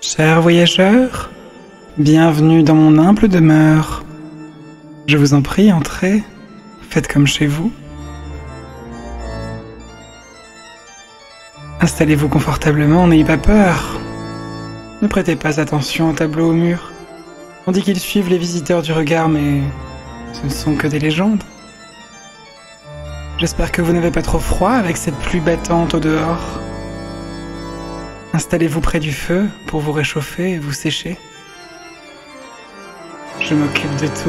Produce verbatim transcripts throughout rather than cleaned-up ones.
Chers voyageurs, bienvenue dans mon humble demeure. Je vous en prie, entrez, faites comme chez vous. Installez-vous confortablement, n'ayez pas peur. Ne prêtez pas attention au tableau au mur. On dit qu'ils suivent les visiteurs du regard, mais ce ne sont que des légendes. J'espère que vous n'avez pas trop froid avec cette pluie battante au dehors. Installez-vous près du feu pour vous réchauffer et vous sécher. Je m'occupe de tout.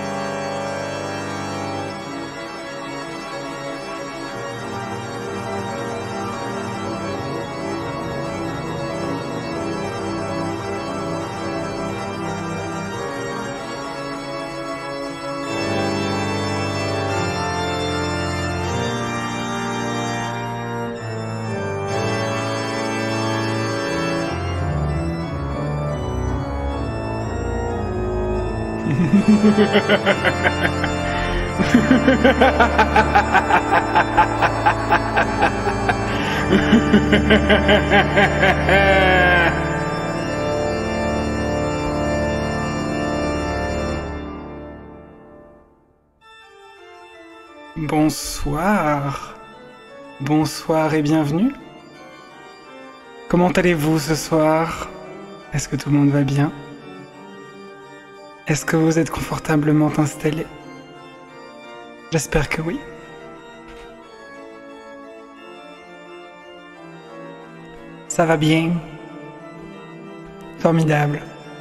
Bonsoir. Bonsoir et bienvenue. Comment allez-vous ce soir? Est-ce que tout le monde va bien? Est-ce que vous êtes confortablement installé? J'espère que oui. Ça va bien. Formidable.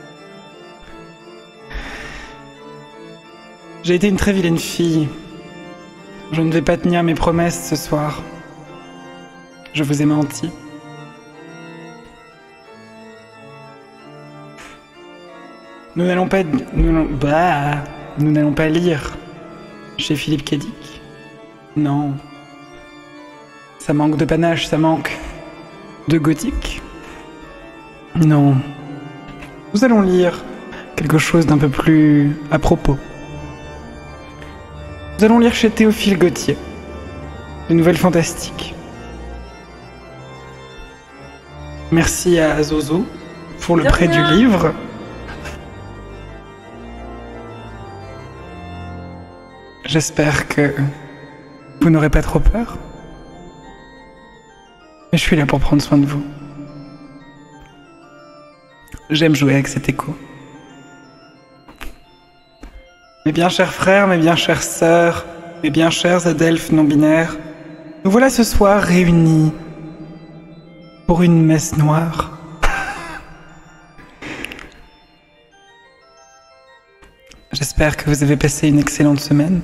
J'ai été une très vilaine fille. Je ne vais pas tenir mes promesses ce soir. Je vous ai menti. Nous n'allons pas... Nous, bah, nous n'allons pas lire chez Philippe K. Dick. Non. Ça manque de panache, ça manque de gothique. Non. Nous allons lire quelque chose d'un peu plus à propos. Nous allons lire chez Théophile Gautier, des nouvelles fantastiques. Merci à Zozo pour le De prêt du rien. livre. J'espère que vous n'aurez pas trop peur. Mais je suis là pour prendre soin de vous. J'aime jouer avec cet écho. Mes bien chers frères, mes bien chères sœurs, mes bien chers adelphes non-binaires, nous voilà ce soir réunis pour une messe noire. J'espère que vous avez passé une excellente semaine.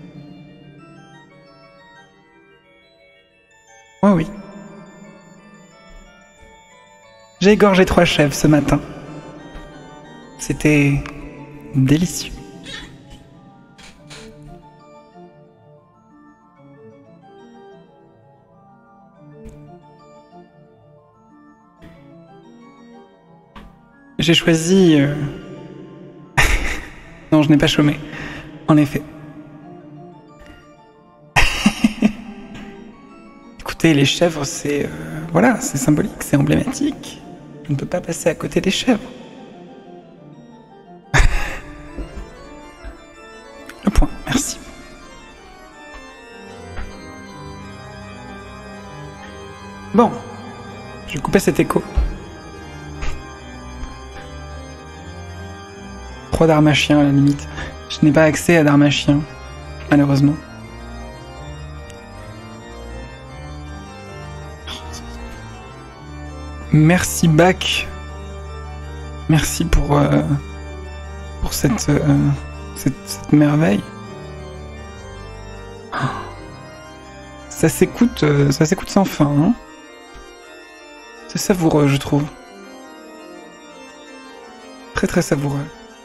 Oh oui. J'ai égorgé trois chèvres ce matin. C'était délicieux. J'ai choisi... euh, Non, je n'ai pas chômé. En effet. Écoutez, les chèvres, c'est... euh, voilà, c'est symbolique, c'est emblématique. Je ne peux pas passer à côté des chèvres. Le point, merci. Bon. Je vais couper cet écho. Trois Darmachiens à la limite. Je n'ai pas accès à Darmachien, malheureusement. Merci Bach. Merci pour euh, pour cette, euh, cette cette merveille. Ça s'écoute, euh, ça s'écoute sans fin, hein. C'est savoureux, je trouve. Très très savoureux.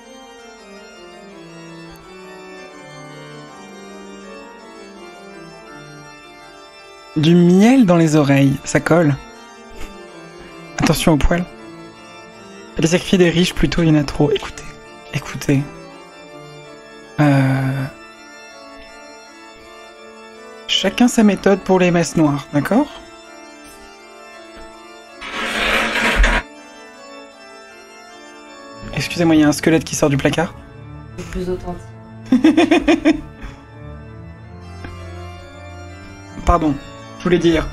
Du miel dans les oreilles, ça colle. Attention aux poils. Les circuits des riches, plutôt, il y en a trop. Écoutez, écoutez. Euh... Chacun sa méthode pour les messes noires, d'accord? Excusez-moi, il y a un squelette qui sort du placard. Le plus authentique. Pardon, je voulais dire.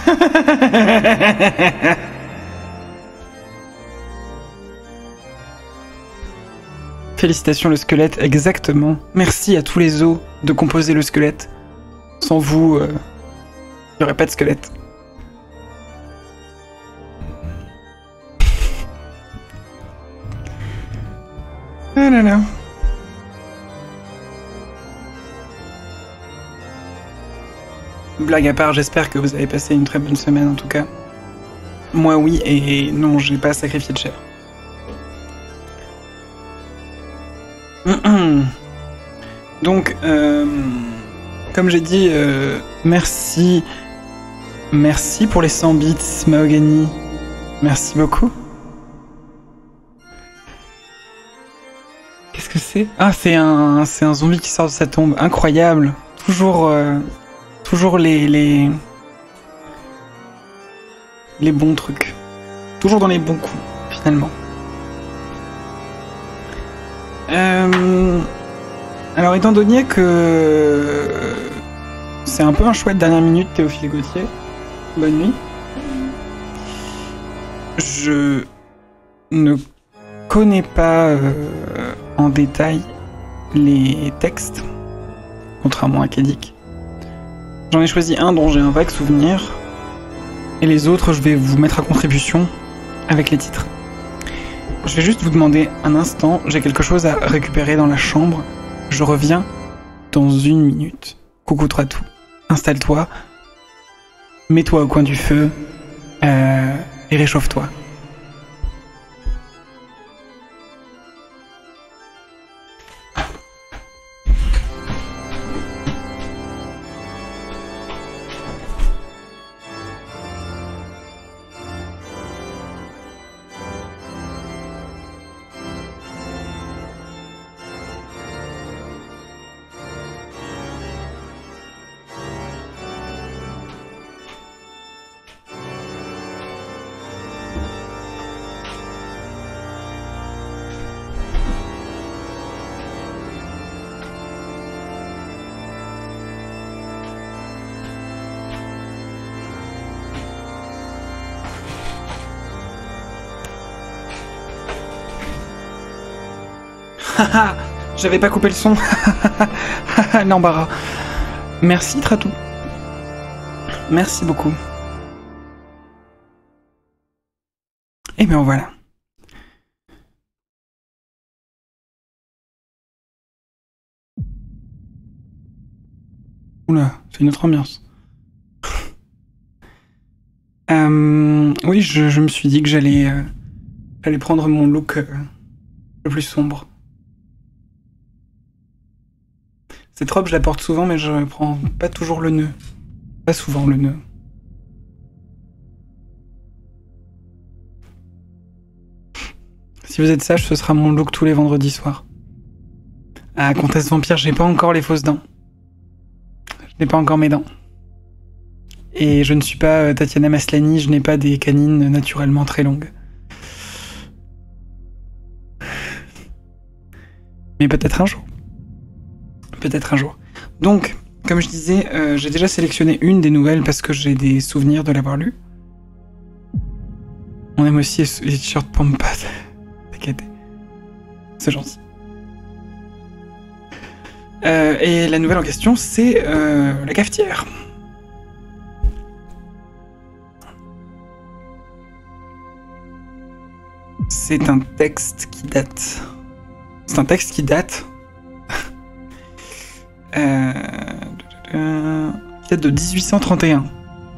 Félicitations le squelette, exactement. Merci à tous les os de composer le squelette. Sans vous, il euh, n'y aurait pas de squelette. Ah là là. Blague à part, j'espère que vous avez passé une très bonne semaine en tout cas. Moi oui, et non, j'ai pas sacrifié de chèvre. Donc, euh, comme j'ai dit, euh, merci. Merci pour les cent bits, Mahogany. Merci beaucoup. Qu'est-ce que c'est? Ah, c'est un, c'est un zombie qui sort de sa tombe. Incroyable. Toujours, euh, toujours les, les, les bons trucs. Toujours dans les bons coups, finalement. Euh, alors, étant donné que c'est un peu un choix de dernière minute, Théophile Gauthier, bonne nuit. Je ne connais pas euh, en détail les textes, contrairement à Kedic. J'en ai choisi un dont j'ai un vague souvenir, et les autres, je vais vous mettre à contribution avec les titres. Je vais juste vous demander un instant, j'ai quelque chose à récupérer dans la chambre. Je reviens dans une minute. Coucou Troitou, installe-toi, mets-toi au coin du feu euh, et réchauffe-toi. J'avais pas coupé le son. L'embarras. Merci Tratou. Merci beaucoup. Et bien voilà. Oula, c'est une autre ambiance. euh, oui, je, je me suis dit que j'allais euh, j'allais prendre mon look euh, le plus sombre. Cette robe, je la porte souvent, mais je prends pas toujours le nœud. Pas souvent le nœud. Si vous êtes sage, ce sera mon look tous les vendredis soirs. Ah, Comtesse Vampire, j'ai pas encore les fausses dents. Je n'ai pas encore mes dents. Et je ne suis pas euh, Tatiana Maslany, je n'ai pas des canines naturellement très longues. Mais peut-être un jour. Peut-être un jour. Donc, comme je disais, euh, j'ai déjà sélectionné une des nouvelles parce que j'ai des souvenirs de l'avoir lu. On aime aussi les t-shirts Pampa. T'inquiète. C'est gentil. Euh, et la nouvelle en question, c'est euh, La Cafetière. C'est un texte qui date. C'est un texte qui date. Euh, qui date de dix-huit cent trente et un.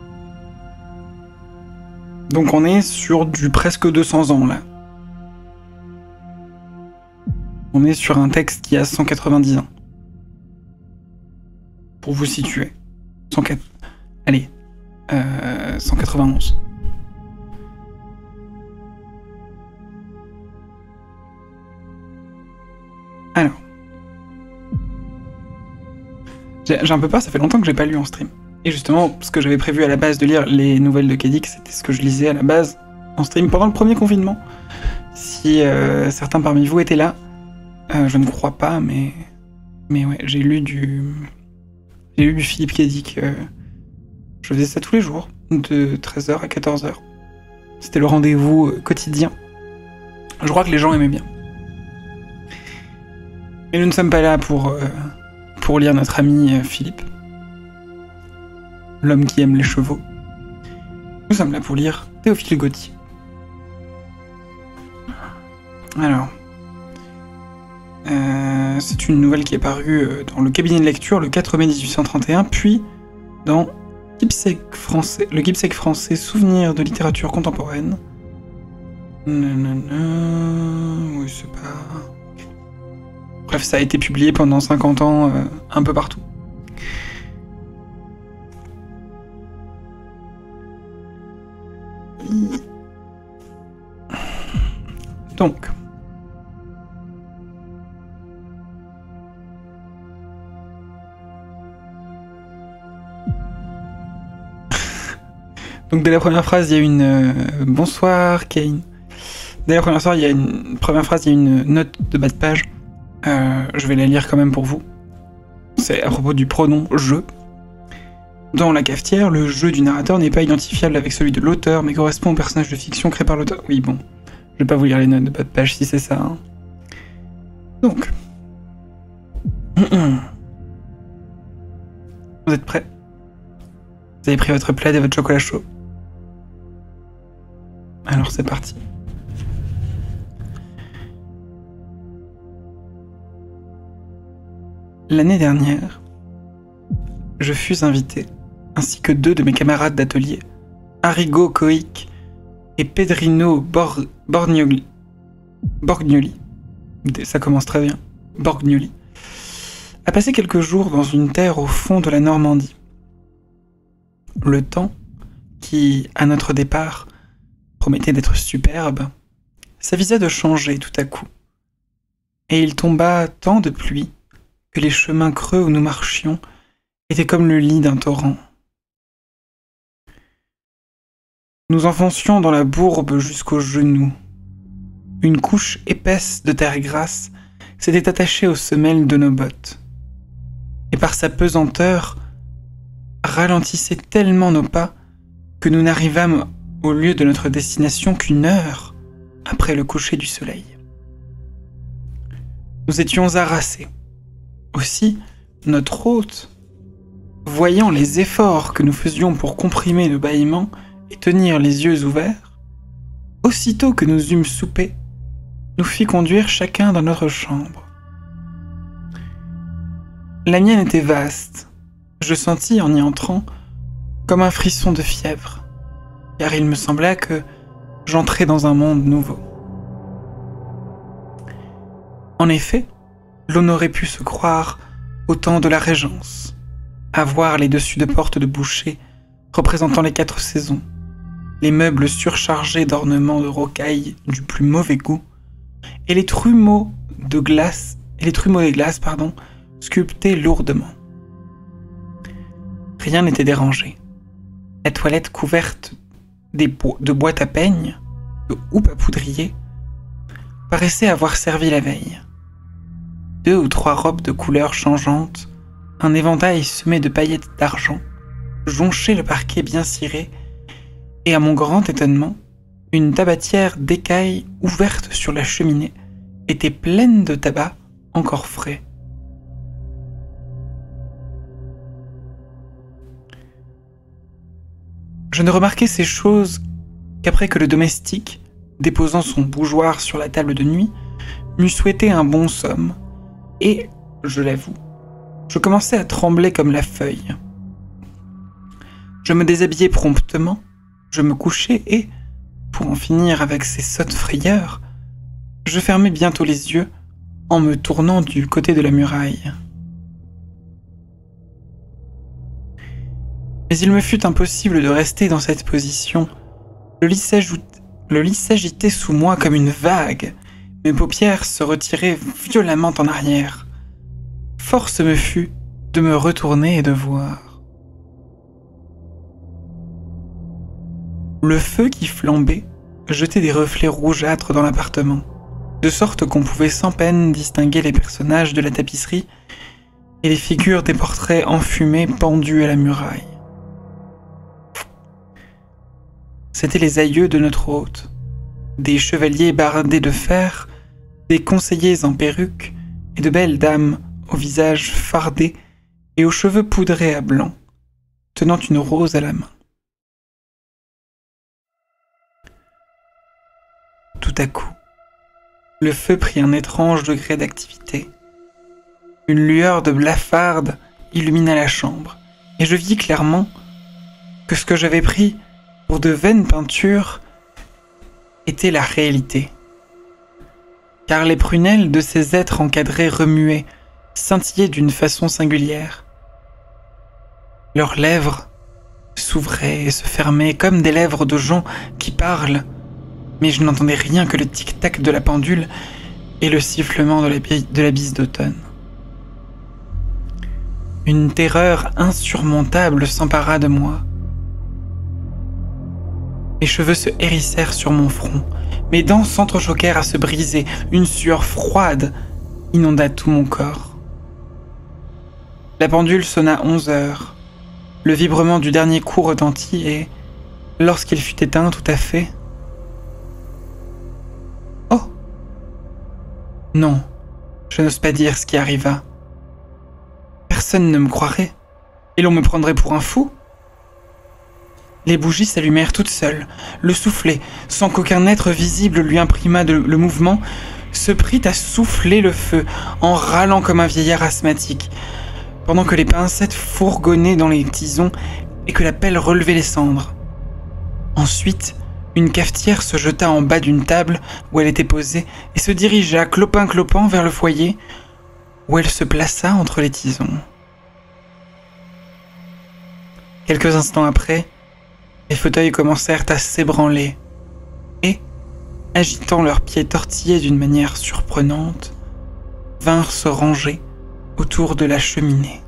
Donc on est sur du presque deux cents ans là. On est sur un texte qui a cent quatre-vingt-dix ans. Pour vous situer. cent quatre... Allez. Euh, cent quatre-vingt-onze. Alors. J'ai un peu peur, ça fait longtemps que j'ai pas lu en stream. Et justement, ce que j'avais prévu à la base de lire les nouvelles de Kedic, c'était ce que je lisais à la base en stream pendant le premier confinement, Si euh, certains parmi vous étaient là, euh, je ne crois pas, mais mais ouais, j'ai lu du j'ai lu du Philippe Cadic. Euh, je faisais ça tous les jours, de treize heures à quatorze heures. C'était le rendez-vous euh, quotidien. Je crois que les gens aimaient bien. Mais nous ne sommes pas là pour euh, pour lire notre ami euh, Philippe, l'homme qui aime les chevaux. Nous sommes là pour lire Théophile Gautier. Alors, euh, c'est une nouvelle qui est parue euh, dans le cabinet de lecture le quatre mai mille huit cent trente et un, puis dans Gipsec français, le Gipsec français Souvenirs de littérature contemporaine. Nanana, oui, c'est pas... Bref, ça a été publié pendant cinquante ans, euh, un peu partout. Donc... Donc dès la première phrase, il y a une euh, bonsoir Kane. Dès la première phrase, il y a une première phrase, il y a une note de bas de page. Euh, je vais la lire quand même pour vous. C'est à propos du pronom je. Dans la cafetière, le je du narrateur n'est pas identifiable avec celui de l'auteur, mais correspond au personnage de fiction créé par l'auteur. Oui, bon, je vais pas vous lire les notes de bas de page si c'est ça. Hein. Donc, vous êtes prêts? Vous avez pris votre plaid et votre chocolat chaud? Alors c'est parti. L'année dernière, je fus invité, ainsi que deux de mes camarades d'atelier, Arrigo Coic et Pedrino Bor Borgnoli. Borgnoli. Ça commence très bien. Borgnoli. À passer quelques jours dans une terre au fond de la Normandie. Le temps, qui, à notre départ, promettait d'être superbe, s'avisa de changer tout à coup. Et il tomba tant de pluie que les chemins creux où nous marchions étaient comme le lit d'un torrent. Nous enfoncions dans la bourbe jusqu'aux genoux. Une couche épaisse de terre grasse s'était attachée aux semelles de nos bottes. Et par sa pesanteur, ralentissait tellement nos pas que nous n'arrivâmes au lieu de notre destination qu'une heure après le coucher du soleil. Nous étions harassés. Aussi, notre hôte, voyant les efforts que nous faisions pour comprimer le bâillement et tenir les yeux ouverts, aussitôt que nous eûmes soupé, nous fit conduire chacun dans notre chambre. La mienne était vaste. Je sentis, en y entrant, comme un frisson de fièvre, car il me sembla que j'entrais dans un monde nouveau. En effet, l'on aurait pu se croire au temps de la Régence, à voir les dessus de porte de boucher représentant les quatre saisons, les meubles surchargés d'ornements de rocaille du plus mauvais goût, et les trumeaux de glace, et les trumeaux des glaces, pardon, sculptés lourdement. Rien n'était dérangé. La toilette couverte des bo- de boîtes à peigne, de houppes à poudrier, paraissait avoir servi la veille. Deux ou trois robes de couleurs changeantes, un éventail semé de paillettes d'argent, jonchaient le parquet bien ciré, et à mon grand étonnement, une tabatière d'écaille ouverte sur la cheminée était pleine de tabac encore frais. Je ne remarquai ces choses qu'après que le domestique, déposant son bougeoir sur la table de nuit, m'eût souhaité un bon somme, et, je l'avoue, je commençais à trembler comme la feuille. Je me déshabillai promptement, je me couchai et, pour en finir avec ces sottes frayeurs, je fermai bientôt les yeux en me tournant du côté de la muraille. Mais il me fut impossible de rester dans cette position. Le lit s'ajoute- le lit s'agitait sous moi comme une vague. Mes paupières se retiraient violemment en arrière. Force me fut de me retourner et de voir. Le feu qui flambait jetait des reflets rougeâtres dans l'appartement, de sorte qu'on pouvait sans peine distinguer les personnages de la tapisserie et les figures des portraits enfumés pendus à la muraille. C'étaient les aïeux de notre hôte, des chevaliers bardés de fer, des conseillers en perruque et de belles dames au visage fardé et aux cheveux poudrés à blanc, tenant une rose à la main. Tout à coup, le feu prit un étrange degré d'activité. Une lueur de blafarde illumina la chambre, et je vis clairement que ce que j'avais pris pour de vaines peintures était la réalité. Car les prunelles de ces êtres encadrés remuaient, scintillaient d'une façon singulière. Leurs lèvres s'ouvraient et se fermaient comme des lèvres de gens qui parlent, mais je n'entendais rien que le tic-tac de la pendule et le sifflement de la, bi- de la bise d'automne. Une terreur insurmontable s'empara de moi. Mes cheveux se hérissèrent sur mon front, mes dents s'entrechoquèrent à se briser, une sueur froide inonda tout mon corps. La pendule sonna onze heures. Le vibrement du dernier coup retentit et, lorsqu'il fut éteint tout à fait... Oh! Non, je n'ose pas dire ce qui arriva. Personne ne me croirait, et l'on me prendrait pour un fou. Les bougies s'allumèrent toutes seules, le soufflet, sans qu'aucun être visible lui imprimât de, le mouvement, se prit à souffler le feu, en râlant comme un vieillard asthmatique, pendant que les pincettes fourgonnaient dans les tisons et que la pelle relevait les cendres. Ensuite, une cafetière se jeta en bas d'une table où elle était posée et se dirigea clopin-clopant vers le foyer, où elle se plaça entre les tisons. Quelques instants après, les fauteuils commencèrent à s'ébranler et, agitant leurs pieds tortillés d'une manière surprenante, vinrent se ranger autour de la cheminée.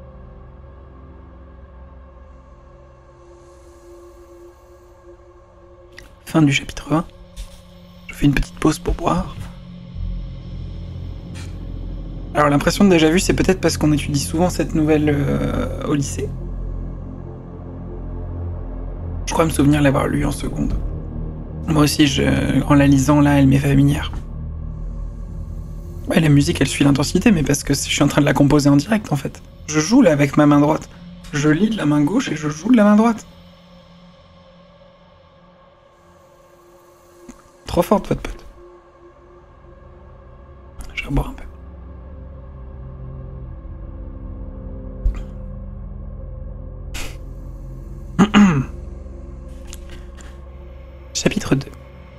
Fin du chapitre vingt. Je fais une petite pause pour boire. Alors l'impression de déjà vu, c'est peut-être parce qu'on étudie souvent cette nouvelle euh, au lycée. Je crois me souvenir l'avoir lu en seconde. Moi aussi, je, en la lisant là, elle m'est familière. Ouais, la musique, elle suit l'intensité, mais parce que je suis en train de la composer en direct, en fait. Je joue là avec ma main droite. Je lis de la main gauche et je joue de la main droite. Trop forte, votre pote. Je vais boire un peu. Chapitre deux.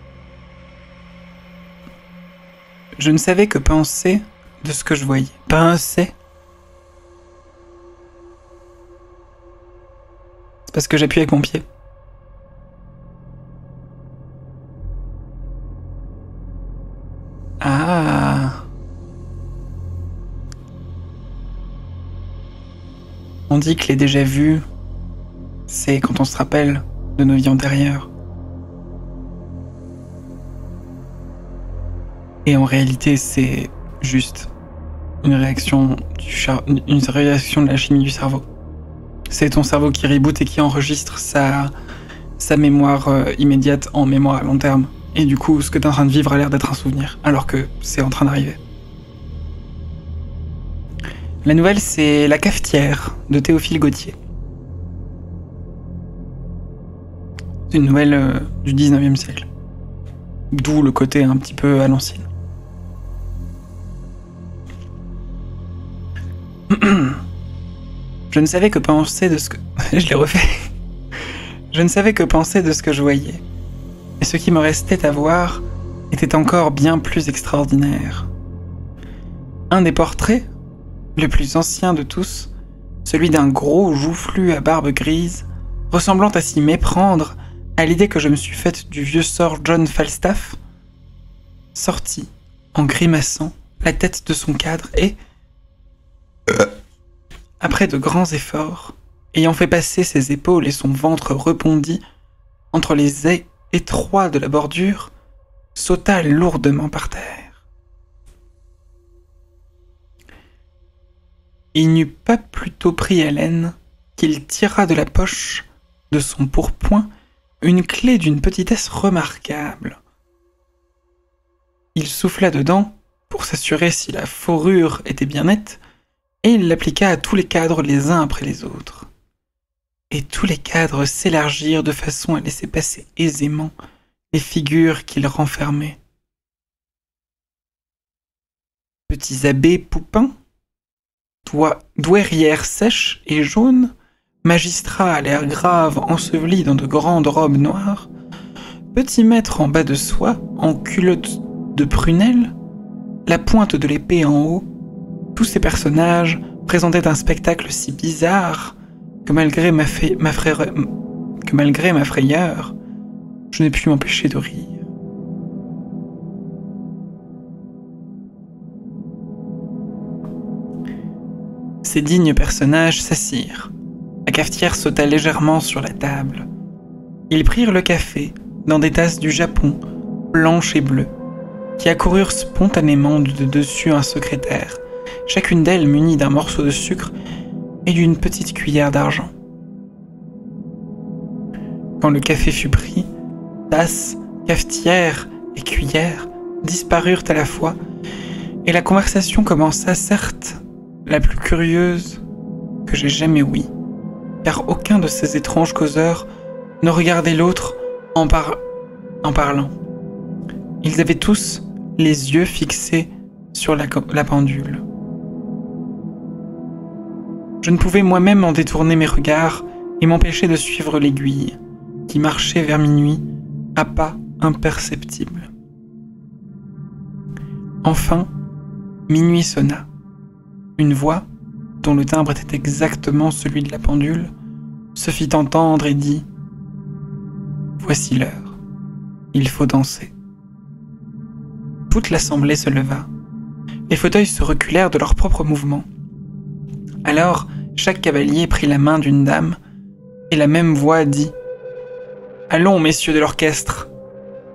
Je ne savais que penser de ce que je voyais. Penser. C'est parce que j'appuie avec mon pied. Ah. On dit que les déjà vus, c'est quand on se rappelle de nos vies antérieures. Et en réalité, c'est juste une réaction, du char... une réaction de la chimie du cerveau. C'est ton cerveau qui reboot et qui enregistre sa, sa mémoire euh, immédiate en mémoire à long terme. Et du coup, ce que t'es en train de vivre a l'air d'être un souvenir, alors que c'est en train d'arriver. La nouvelle, c'est La cafetière de Théophile Gautier. C'est une nouvelle euh, du dix-neuvième siècle. D'où le côté un petit peu à l'ancienne. Je ne savais que penser de ce que... Je l'ai refait. Je ne savais que penser de ce que je voyais. Et ce qui me restait à voir était encore bien plus extraordinaire. Un des portraits, le plus ancien de tous, celui d'un gros joufflu à barbe grise, ressemblant à s'y méprendre à l'idée que je me suis faite du vieux sir John Falstaff, sortit, en grimaçant, la tête de son cadre et... Après de grands efforts, ayant fait passer ses épaules et son ventre rebondi entre les ais étroit de la bordure, sauta lourdement par terre. Il n'eut pas plus tôt pris haleine qu'il tira de la poche de son pourpoint une clé d'une petitesse remarquable. Il souffla dedans pour s'assurer si la fourrure était bien nette, et il l'appliqua à tous les cadres les uns après les autres. Et tous les cadres s'élargirent de façon à laisser passer aisément les figures qu'ils renfermaient. Petits abbés poupins, douairières sèches et jaunes, magistrats à l'air grave ensevelis dans de grandes robes noires, petits maîtres en bas de soie, en culottes de prunelle, la pointe de l'épée en haut, tous ces personnages présentaient un spectacle si bizarre que malgré ma, fa- ma, frayeur, que malgré ma frayeur, je n'ai pu m'empêcher de rire. Ces dignes personnages s'assirent. La cafetière sauta légèrement sur la table. Ils prirent le café dans des tasses du Japon, blanches et bleues, qui accoururent spontanément de dessus un secrétaire, chacune d'elles munie d'un morceau de sucre et d'une petite cuillère d'argent. Quand le café fut pris, tasses, cafetière et cuillère disparurent à la fois, et la conversation commença, certes, la plus curieuse que j'ai jamais ouïe, car aucun de ces étranges causeurs ne regardait l'autre en, par... en parlant. Ils avaient tous les yeux fixés sur la, la pendule. Je ne pouvais moi-même en détourner mes regards et m'empêcher de suivre l'aiguille, qui marchait vers minuit à pas imperceptibles. Enfin, minuit sonna. Une voix, dont le timbre était exactement celui de la pendule, se fit entendre et dit « Voici l'heure, il faut danser. » Toute l'assemblée se leva. Les fauteuils se reculèrent de leur propre mouvement. Alors, chaque cavalier prit la main d'une dame, et la même voix dit « Allons, messieurs de l'orchestre, commencez !»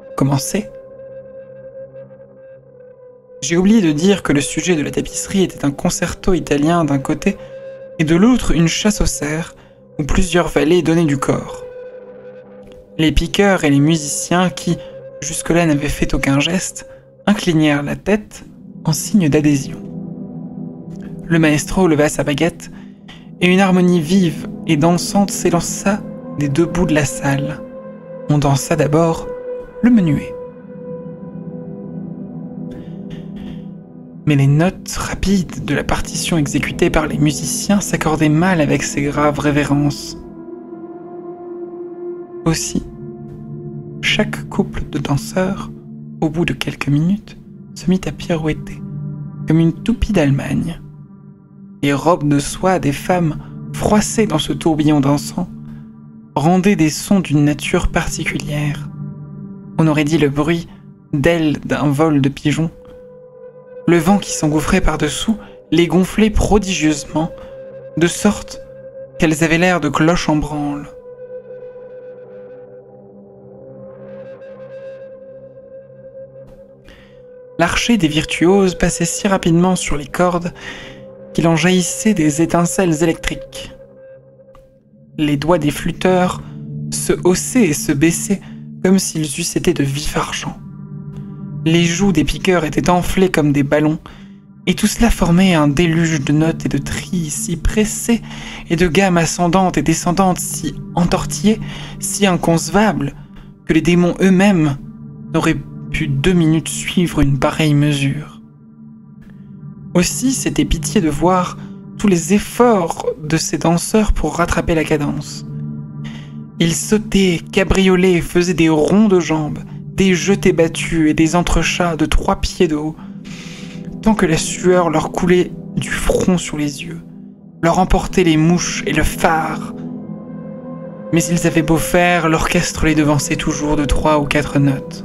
J'ai oublié de dire que le sujet de la tapisserie était un concerto italien d'un côté, et de l'autre une chasse aux cerfs, où plusieurs valets donnaient du corps. Les piqueurs et les musiciens qui, jusque-là, n'avaient fait aucun geste, inclinèrent la tête en signe d'adhésion. Le maestro leva sa baguette, et une harmonie vive et dansante s'élança des deux bouts de la salle. On dansa d'abord le menuet. Mais les notes rapides de la partition exécutée par les musiciens s'accordaient mal avec ces graves révérences. Aussi, chaque couple de danseurs, au bout de quelques minutes, se mit à pirouetter, comme une toupie d'Allemagne. Les robes de soie des femmes, froissées dans ce tourbillon dansant, rendaient des sons d'une nature particulière. On aurait dit le bruit d'ailes d'un vol de pigeons. Le vent qui s'engouffrait par-dessous les gonflait prodigieusement, de sorte qu'elles avaient l'air de cloches en branle. L'archet des virtuoses passait si rapidement sur les cordes qu'il en jaillissait des étincelles électriques. Les doigts des flûteurs se haussaient et se baissaient comme s'ils eussent été de vif argent. Les joues des piqueurs étaient enflées comme des ballons, et tout cela formait un déluge de notes et de trilles si pressés et de gammes ascendantes et descendantes si entortillées, si inconcevables, que les démons eux-mêmes n'auraient pu deux minutes suivre une pareille mesure. Aussi, c'était pitié de voir tous les efforts de ces danseurs pour rattraper la cadence. Ils sautaient, cabriolaient, faisaient des ronds de jambes, des jetés battus et des entrechats de trois pieds de haut, tant que la sueur leur coulait du front sur les yeux, leur emportait les mouches et le phare. Mais ils avaient beau faire, l'orchestre les devançait toujours de trois ou quatre notes.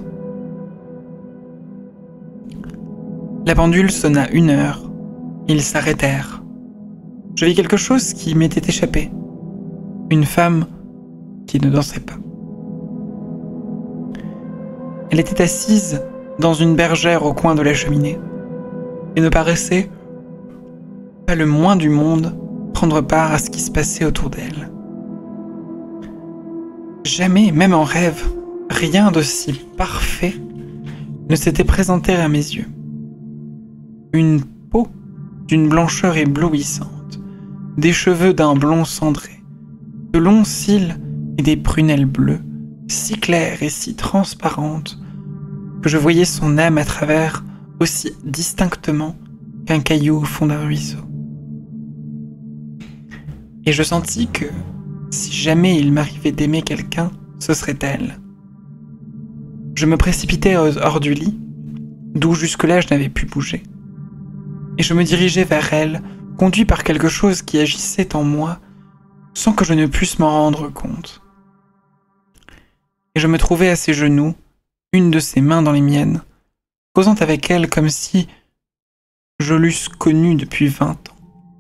La pendule sonna une heure. Ils s'arrêtèrent. Je vis quelque chose qui m'était échappé. Une femme qui ne dansait pas. Elle était assise dans une bergère au coin de la cheminée et ne paraissait pas le moins du monde prendre part à ce qui se passait autour d'elle. Jamais, même en rêve, rien d'aussi parfait ne s'était présenté à mes yeux. Une peau d'une blancheur éblouissante, des cheveux d'un blond cendré, de longs cils et des prunelles bleues, si claires et si transparentes que je voyais son âme à travers aussi distinctement qu'un caillou au fond d'un ruisseau. Et je sentis que, si jamais il m'arrivait d'aimer quelqu'un, ce serait elle. Je me précipitai hors du lit, d'où jusque-là je n'avais pu bouger, et je me dirigeais vers elle, conduit par quelque chose qui agissait en moi, sans que je ne puisse m'en rendre compte. Et je me trouvais à ses genoux, une de ses mains dans les miennes, causant avec elle comme si je l'eusse connue depuis vingt ans.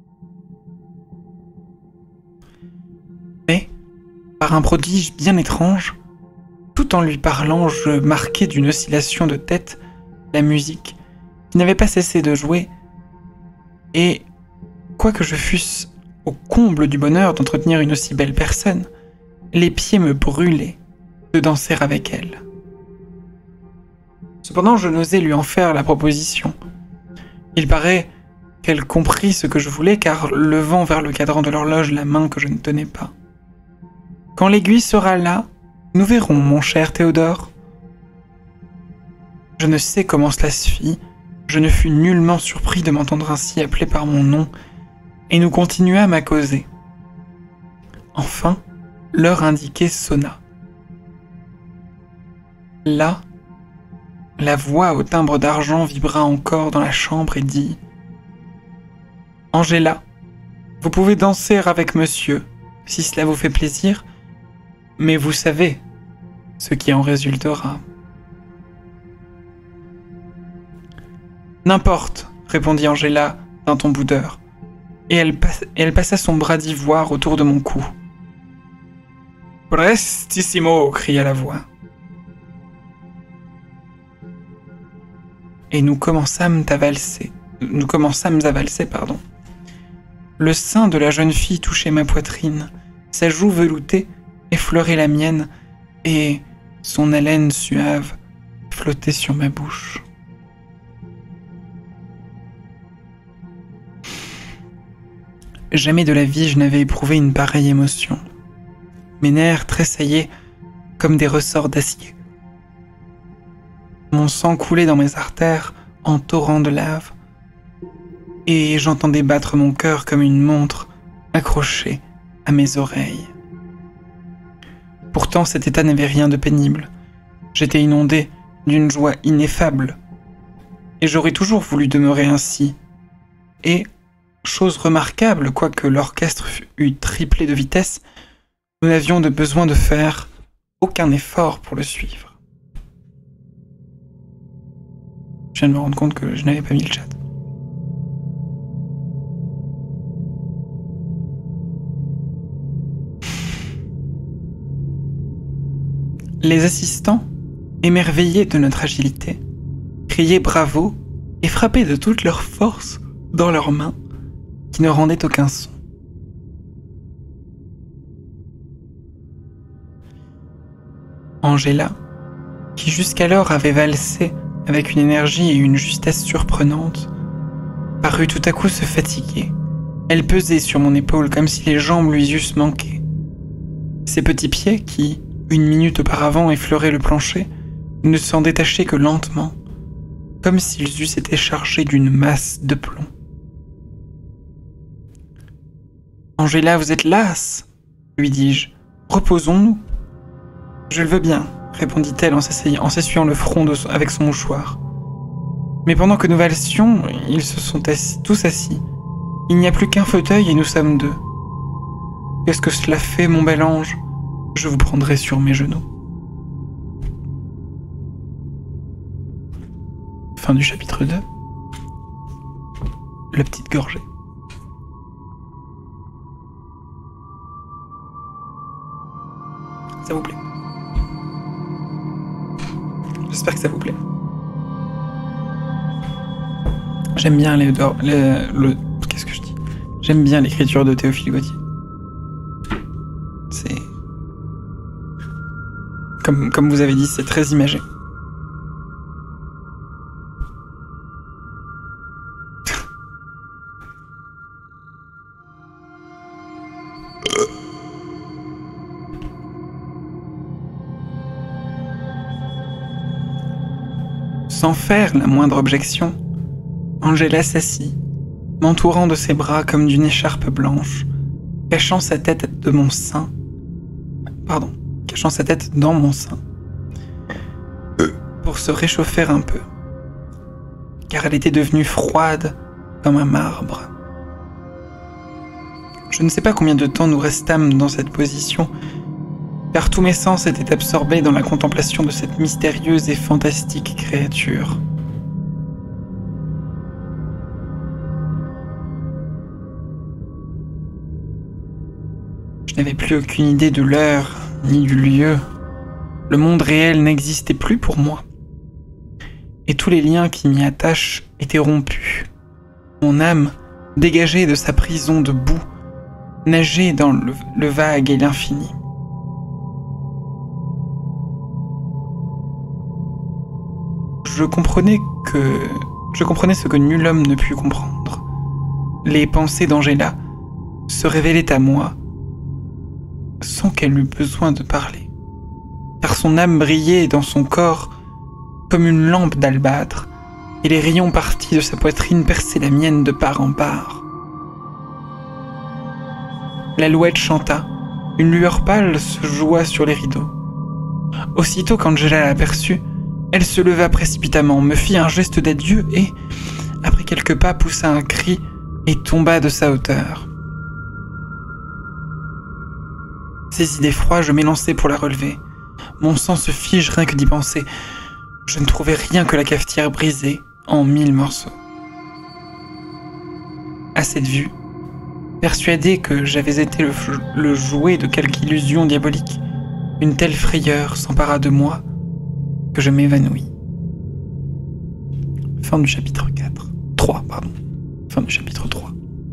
Mais, par un prodige bien étrange, tout en lui parlant, je marquais d'une oscillation de tête la musique, qui n'avait pas cessé de jouer, et, quoique je fusse au comble du bonheur d'entretenir une aussi belle personne, les pieds me brûlaient de danser avec elle. Cependant, je n'osais lui en faire la proposition. Il paraît qu'elle comprit ce que je voulais, car levant vers le cadran de l'horloge la main que je ne tenais pas. « Quand l'aiguille sera là, nous verrons, mon cher Théodore. » Je ne sais comment cela se fit, je ne fus nullement surpris de m'entendre ainsi appelé par mon nom, et nous continuâmes à causer. Enfin, l'heure indiquée sonna. Là, la voix au timbre d'argent vibra encore dans la chambre et dit « Angela, vous pouvez danser avec monsieur, si cela vous fait plaisir, mais vous savez ce qui en résultera. » « N'importe, répondit Angela d'un ton boudeur, et elle, passe, et elle passa son bras d'ivoire autour de mon cou. « Prestissimo » cria la voix. Et nous commençâmes à valser. Nous commençâmes à valser, pardon. Le sein de la jeune fille touchait ma poitrine, sa joue veloutée effleurait la mienne, et son haleine suave flottait sur ma bouche. Jamais de la vie je n'avais éprouvé une pareille émotion. Mes nerfs tressaillaient comme des ressorts d'acier. Mon sang coulait dans mes artères en torrent de lave, et j'entendais battre mon cœur comme une montre accrochée à mes oreilles. Pourtant cet état n'avait rien de pénible. J'étais inondé d'une joie ineffable, et j'aurais toujours voulu demeurer ainsi. Et, chose remarquable, quoique l'orchestre eût triplé de vitesse, nous n'avions de besoin de faire aucun effort pour le suivre. Je viens de me rendre compte que je n'avais pas mis le chat. Les assistants, émerveillés de notre agilité, criaient bravo et frappaient de toute leur force dans leurs mains, qui ne rendaient aucun son. Angela, qui jusqu'alors avait valsé avec une énergie et une justesse surprenantes, parut tout à coup se fatiguer. Elle pesait sur mon épaule comme si les jambes lui eussent manqué. Ses petits pieds, qui, une minute auparavant, effleuraient le plancher, ne s'en détachaient que lentement, comme s'ils eussent été chargés d'une masse de plomb. « Angela, vous êtes lasse, lui dis-je. Reposons-nous. »« Je le veux bien, » répondit-elle en s'essuyant le front de, avec son mouchoir. Mais pendant que nous valsions, ils se sont assis, tous assis. Il n'y a plus qu'un fauteuil et nous sommes deux. Qu'est-ce que cela fait, mon bel ange? Je vous prendrai sur mes genoux. Fin du chapitre deux. La petite gorgée. Ça vous plaît? J'espère que ça vous plaît. J'aime bien les, les, le... Qu'est-ce que je dis? J'aime bien l'écriture de Théophile Gautier. C'est... Comme, comme vous avez dit, c'est très imagé. Sans faire la moindre objection, Angela s'assit, m'entourant de ses bras comme d'une écharpe blanche, cachant sa tête de mon sein. Pardon, cachant sa tête dans mon sein. Pour se réchauffer un peu, car elle était devenue froide comme un marbre. Je ne sais pas combien de temps nous restâmes dans cette position, car tous mes sens étaient absorbés dans la contemplation de cette mystérieuse et fantastique créature. Je n'avais plus aucune idée de l'heure, ni du lieu. Le monde réel n'existait plus pour moi. Et tous les liens qui m'y attachent étaient rompus. Mon âme, dégagée de sa prison de boue, nageait dans le, le vague et l'infini. Je comprenais que... Je comprenais ce que nul homme ne put comprendre. Les pensées d'Angela se révélaient à moi sans qu'elle eût besoin de parler, car son âme brillait dans son corps comme une lampe d'albâtre, et les rayons partis de sa poitrine perçaient la mienne de part en part. L'alouette chanta, une lueur pâle se joua sur les rideaux. Aussitôt qu'Angela l'aperçut, elle se leva précipitamment, me fit un geste d'adieu et, après quelques pas, poussa un cri et tomba de sa hauteur. Saisi d'effroi, je m'élançai pour la relever. Mon sang se fige rien que d'y penser. Je ne trouvais rien que la cafetière brisée en mille morceaux. À cette vue, persuadé que j'avais été le, le jouet de quelque illusion diabolique, une telle frayeur s'empara de moi que je m'évanouis. Fin du chapitre quatre. trois, pardon. Fin du chapitre trois.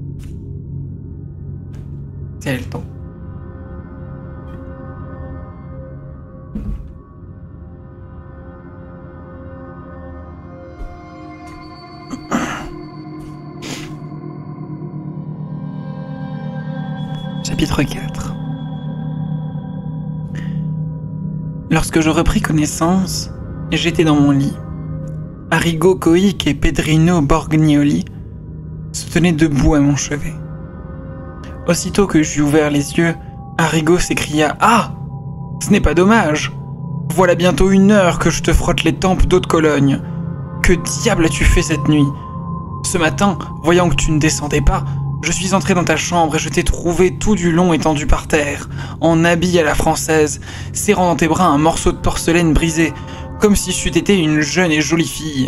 C'est le temps. Chapitre quatre. Lorsque je repris connaissance, j'étais dans mon lit. Arrigo Cohic et Pedrino Borgnoli se tenaient debout à mon chevet. Aussitôt que j'eus ouvert les yeux, Arrigo s'écria « Ah ! Ce n'est pas dommage ! Voilà bientôt une heure que je te frotte les tempes d'eau de Cologne. Que diable as-tu fait cette nuit ? Ce matin, voyant que tu ne descendais pas, je suis entré dans ta chambre et je t'ai trouvé tout du long étendu par terre, en habit à la française, serrant dans tes bras un morceau de porcelaine brisé, comme si c'eût été une jeune et jolie fille.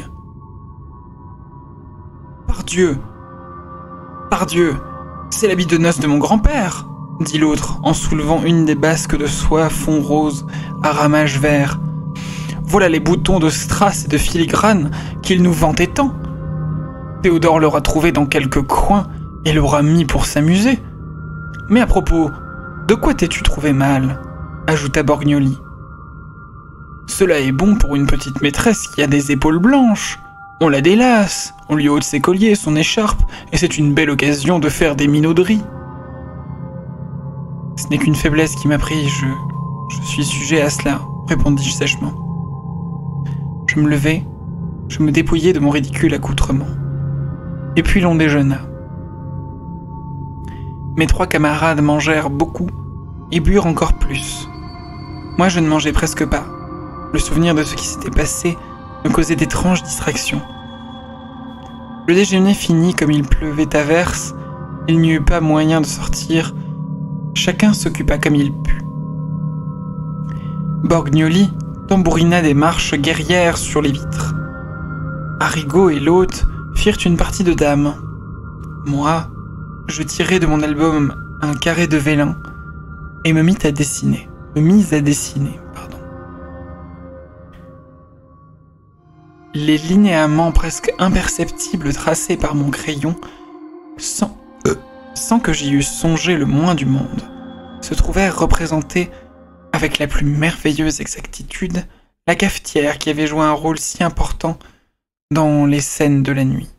Pardieu, pardieu, c'est l'habit de noces de mon grand-père, dit l'autre, en soulevant une des basques de soie fond rose à ramages verts. Voilà les boutons de strass et de filigrane qu'il nous vantait tant. Théodore l'aura trouvé dans quelque coin et l'aura mis pour s'amuser. Mais à propos, de quoi t'es-tu trouvé mal ? Ajouta Borgnoli. Cela est bon pour une petite maîtresse qui a des épaules blanches. On la délace, on lui ôte ses colliers, son écharpe, et c'est une belle occasion de faire des minauderies. Ce n'est qu'une faiblesse qui m'a pris, je... je suis sujet à cela, répondis-je sèchement. Je me levai, je me dépouillai de mon ridicule accoutrement. Et puis l'on déjeuna. Mes trois camarades mangèrent beaucoup et burent encore plus. Moi, je ne mangeais presque pas. Le souvenir de ce qui s'était passé me causait d'étranges distractions. Le déjeuner fini comme il pleuvait à verse, il n'y eut pas moyen de sortir. Chacun s'occupa comme il put. Borgnoli tambourina des marches guerrières sur les vitres. Arrigo et l'hôte firent une partie de dames. Moi, je tirai de mon album un carré de vélin et me mis à dessiner. Me mis à dessiner, pardon. Les linéaments presque imperceptibles tracés par mon crayon, sans, euh, sans que j'y eusse songé le moins du monde, se trouvèrent représentés avec la plus merveilleuse exactitude la cafetière qui avait joué un rôle si important dans les scènes de la nuit.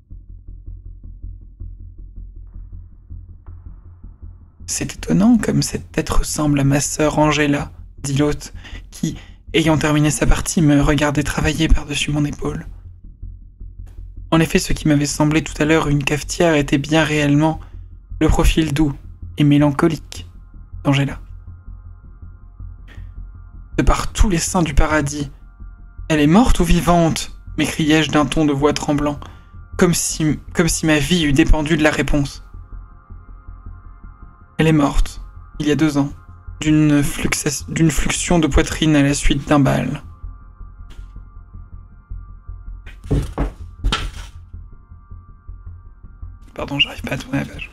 C'est étonnant comme cet être ressemble à ma sœur Angela, dit l'hôte, qui, ayant terminé sa partie, me regardait travailler par-dessus mon épaule. En effet, ce qui m'avait semblé tout à l'heure une cafetière était bien réellement le profil doux et mélancolique d'Angela. De par tous les saints du paradis, elle est morte ou vivante ? M'écriai-je d'un ton de voix tremblant, comme si, comme si ma vie eût dépendu de la réponse. Elle est morte, il y a deux ans, d'une fluxa- d'une fluxion de poitrine à la suite d'un bal. Pardon, j'arrive pas à tourner la page.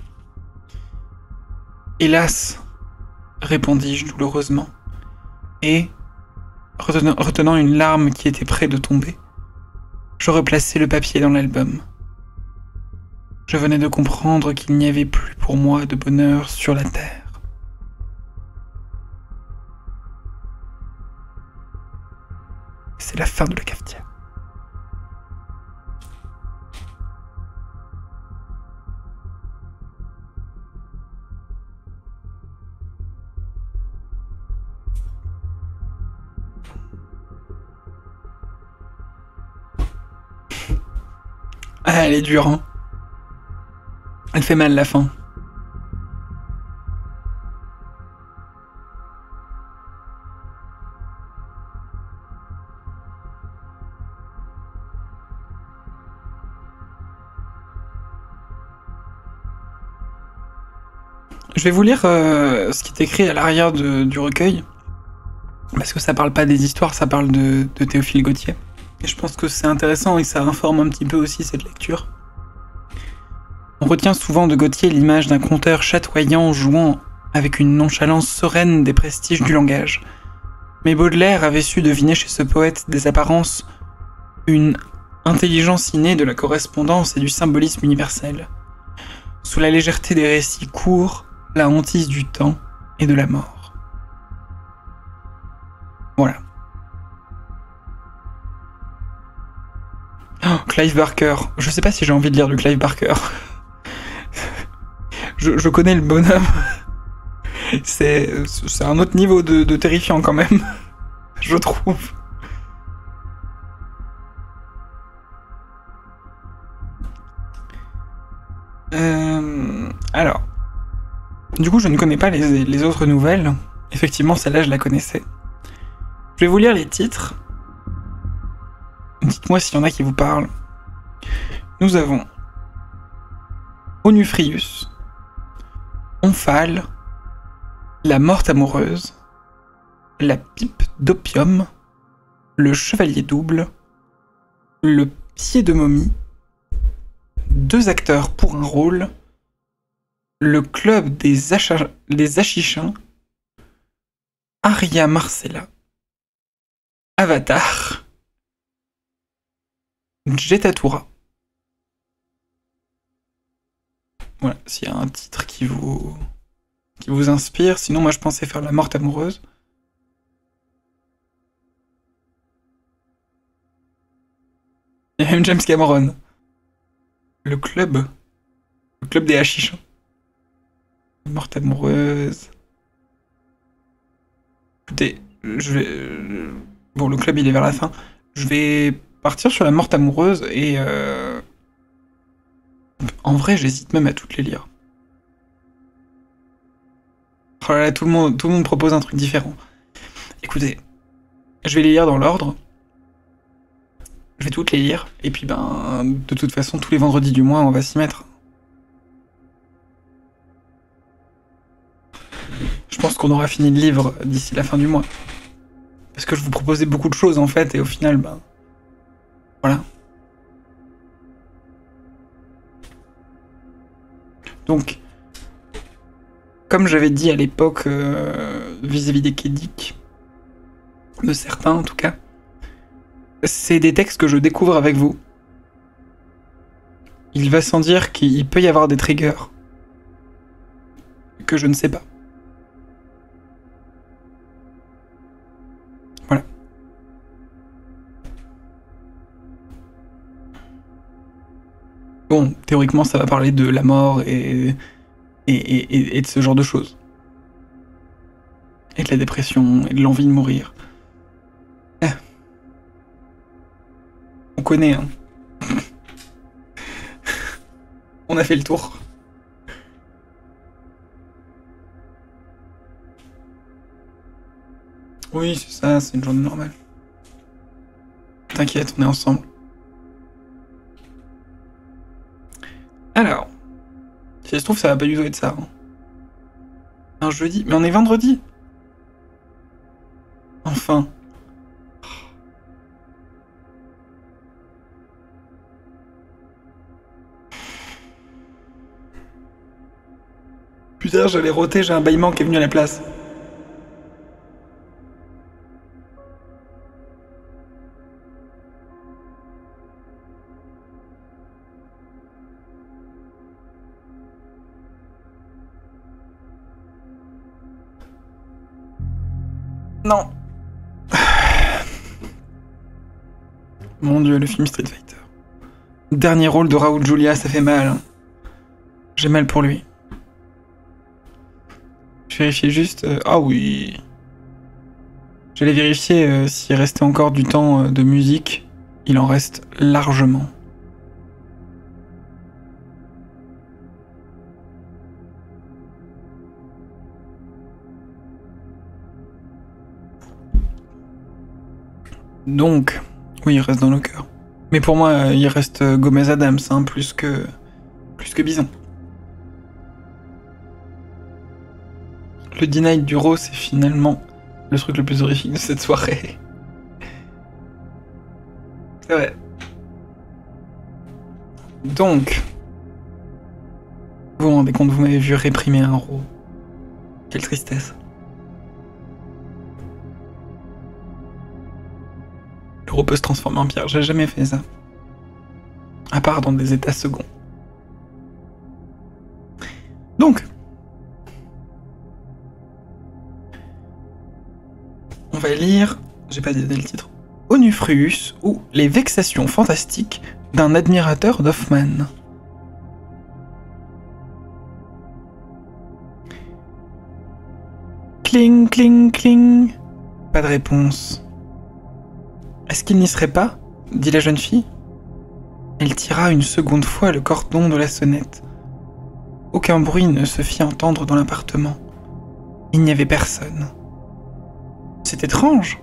Hélas, répondis-je douloureusement, et, retenant, retenant une larme qui était près de tomber, je replaçai le papier dans l'album. Je venais de comprendre qu'il n'y avait plus pour moi de bonheur sur la terre. C'est la fin de la cafetière. Ah, elle est dure, hein. Elle fait mal la fin. Je vais vous lire euh, ce qui est écrit à l'arrière de- du recueil, parce que ça parle pas des histoires, ça parle de, de Théophile Gautier. Et je pense que c'est intéressant et ça informe un petit peu aussi cette lecture. On retient souvent de Gautier l'image d'un conteur chatoyant jouant avec une nonchalance sereine des prestiges du langage. Mais Baudelaire avait su deviner chez ce poète des apparences une intelligence innée de la correspondance et du symbolisme universel. Sous la légèreté des récits courts, la hantise du temps et de la mort. Voilà. Oh, Clive Barker. Je sais pas si j'ai envie de lire du Clive Barker. je, je connais le bonhomme. C'est, c'est un autre niveau de, de terrifiant quand même. Je trouve. Euh, alors. Du coup, je ne connais pas les, les autres nouvelles. Effectivement, celle-là, je la connaissais. Je vais vous lire les titres. Dites-moi s'il y en a qui vous parlent. Nous avons Onufrius, Omphale, La morte amoureuse, La pipe d'opium, Le chevalier double, Le pied de momie, Deux acteurs pour un rôle, Le club des, Acha- des Achichins, Aria Marcella, Avatar, Jetatura. Voilà, s'il y a un titre qui vous qui vous inspire, sinon moi je pensais faire La morte amoureuse. Il y a même James Cameron. Le club. Le club des hachichons. La morte amoureuse. Écoutez, je vais... euh, Bon, le club il est vers la fin. Je vais partir sur La morte amoureuse et... Euh... En vrai, j'hésite même à toutes les lire. Oh là là, tout le monde, tout le monde propose un truc différent. Écoutez, je vais les lire dans l'ordre. Je vais toutes les lire. Et puis, ben, de toute façon, tous les vendredis du mois, on va s'y mettre. Je pense qu'on aura fini le livre d'ici la fin du mois. Parce que je vous proposais beaucoup de choses, en fait, et au final, ben... Voilà. Donc... Comme j'avais dit à l'époque, euh, vis-à-vis des Kédiques, de certains en tout cas, c'est des textes que je découvre avec vous. Il va sans dire qu'il peut y avoir des triggers que je ne sais pas. Voilà. Bon, théoriquement, ça va parler de la mort et, et, et, et de ce genre de choses. Et de la dépression, et de l'envie de mourir. Eh. On connaît, hein. On a fait le tour. Oui, c'est ça, c'est une journée normale. T'inquiète, on est ensemble. Alors, si ça se trouve, ça va pas du tout être ça. Hein. Un jeudi, mais on est vendredi. Enfin. Putain, j'allais roter, j'ai un bâillement qui est venu à la place. Non. Mon dieu, le film Street Fighter. Dernier rôle de Raoul Julia, ça fait mal. Hein. J'ai mal pour lui. Je vérifiais juste... Euh, ah oui. J'allais vérifier euh, s'il restait encore du temps euh, de musique. Il en reste largement. Donc, oui, il reste dans nos cœurs. Mais pour moi, euh, il reste euh, Gomez Adams, hein, plus que... plus que Bison. Le Denied du Raw, c'est finalement le truc le plus horrifique de cette soirée. C'est vrai. Donc, vous vous rendez compte, vous m'avez vu réprimer un Raw. Quelle tristesse. Le Raw peut se transformer en pierre, j'ai jamais fait ça. À part dans des états seconds. Donc, on va lire, j'ai pas donné le titre, Onufrius ou les vexations fantastiques d'un admirateur d'Hoffmann. Cling, cling, cling. Pas de réponse. Est-ce qu'il n'y serait pas ? Dit la jeune fille. Elle tira une seconde fois le cordon de la sonnette. Aucun bruit ne se fit entendre dans l'appartement. Il n'y avait personne. C'est étrange.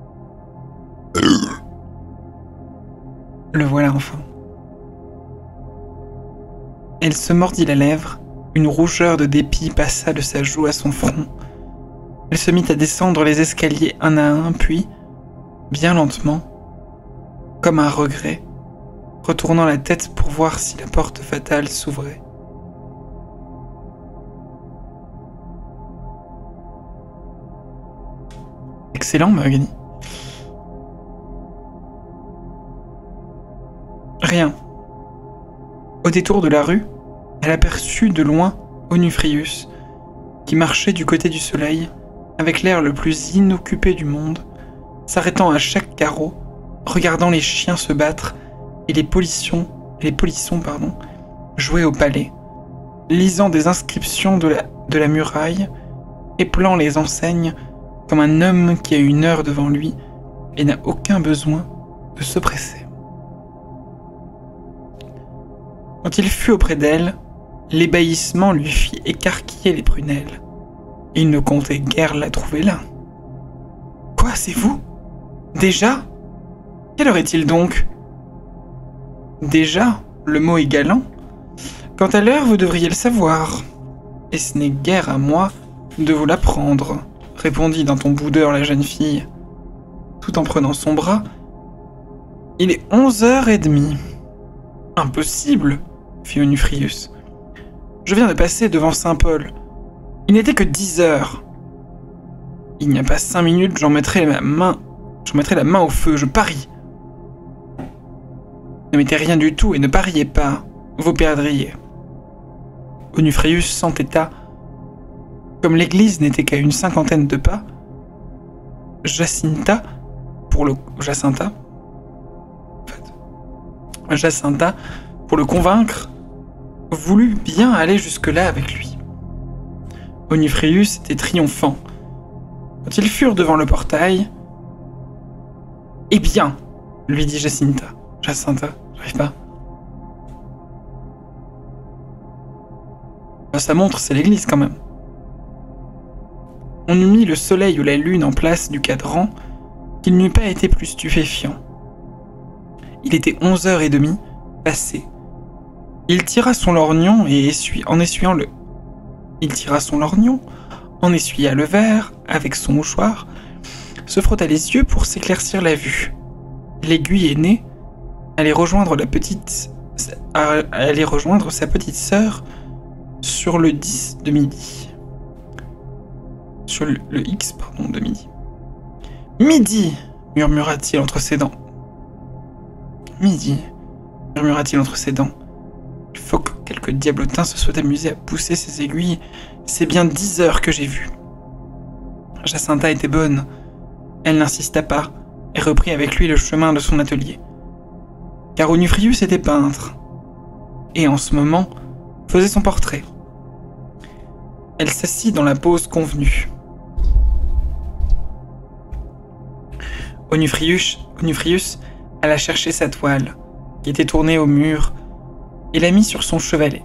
Le voilà enfin. Elle se mordit la lèvre, une rougeur de dépit passa de sa joue à son front. Elle se mit à descendre les escaliers un à un, puis, bien lentement, comme un regret, retournant la tête pour voir si la porte fatale s'ouvrait. Excellent, Mahogany. Rien. Au détour de la rue, elle aperçut de loin Onufrius, qui marchait du côté du soleil, avec l'air le plus inoccupé du monde, s'arrêtant à chaque carreau, regardant les chiens se battre et les polissons, les polissons pardon, jouer au palais, lisant des inscriptions de la, de la muraille, épelant les enseignes comme un homme qui a une heure devant lui et n'a aucun besoin de se presser. Quand il fut auprès d'elle, l'ébahissement lui fit écarquiller les prunelles. Il ne comptait guère la trouver là. « Quoi, c'est vous ? Déjà ? Quelle heure est-il donc ? » ?»« Déjà, le mot est galant. Quant à l'heure, vous devriez le savoir. Et ce n'est guère à moi de vous l'apprendre, répondit d'un ton boudeur la jeune fille, tout en prenant son bras. « Il est onze heures et demie. »« Impossible, fit Onufrius. Je viens de passer devant Saint-Paul. Il n'était que dix heures. Il n'y a pas cinq minutes, j'en mettrai ma main, j'en mettrai la main au feu, je parie. Ne mettez rien du tout et ne pariez pas, vous perdriez. Onufrius s'entêta. Comme l'église n'était qu'à une cinquantaine de pas, Jacinta, pour le Jacinta, en fait, Jacinta, pour le convaincre, voulut bien aller jusque-là avec lui. Onufrius était triomphant. Quand ils furent devant le portail, « Eh bien, lui dit Jacinta. Jacinta, j'arrive pas. Sa montre, c'est l'église quand même. On eût mis le soleil ou la lune en place du cadran, qu'il n'eût pas été plus stupéfiant. Il était onze heures trente, passé. Il tira son lorgnon et essuie, en essuyant le... Il tira son lorgnon, en essuya le verre avec son mouchoir, se frotta les yeux pour s'éclaircir la vue. L'aiguille aînée allait rejoindre la petite... allait rejoindre sa petite sœur sur le dix de midi. Sur le, le X, pardon, de midi. Midi, murmura-t-il entre ses dents. Midi, murmura-t-il entre ses dents. Il faut que quelque diablotin se soit amusé à pousser ses aiguilles. C'est bien dix heures que j'ai vu. Jacinta était bonne. Elle n'insista pas et reprit avec lui le chemin de son atelier. Car Onufrius était peintre. Et en ce moment, faisait son portrait. Elle s'assit dans la pose convenue. Onufrius, Onufrius alla chercher sa toile, qui était tournée au mur, et la mit sur son chevalet.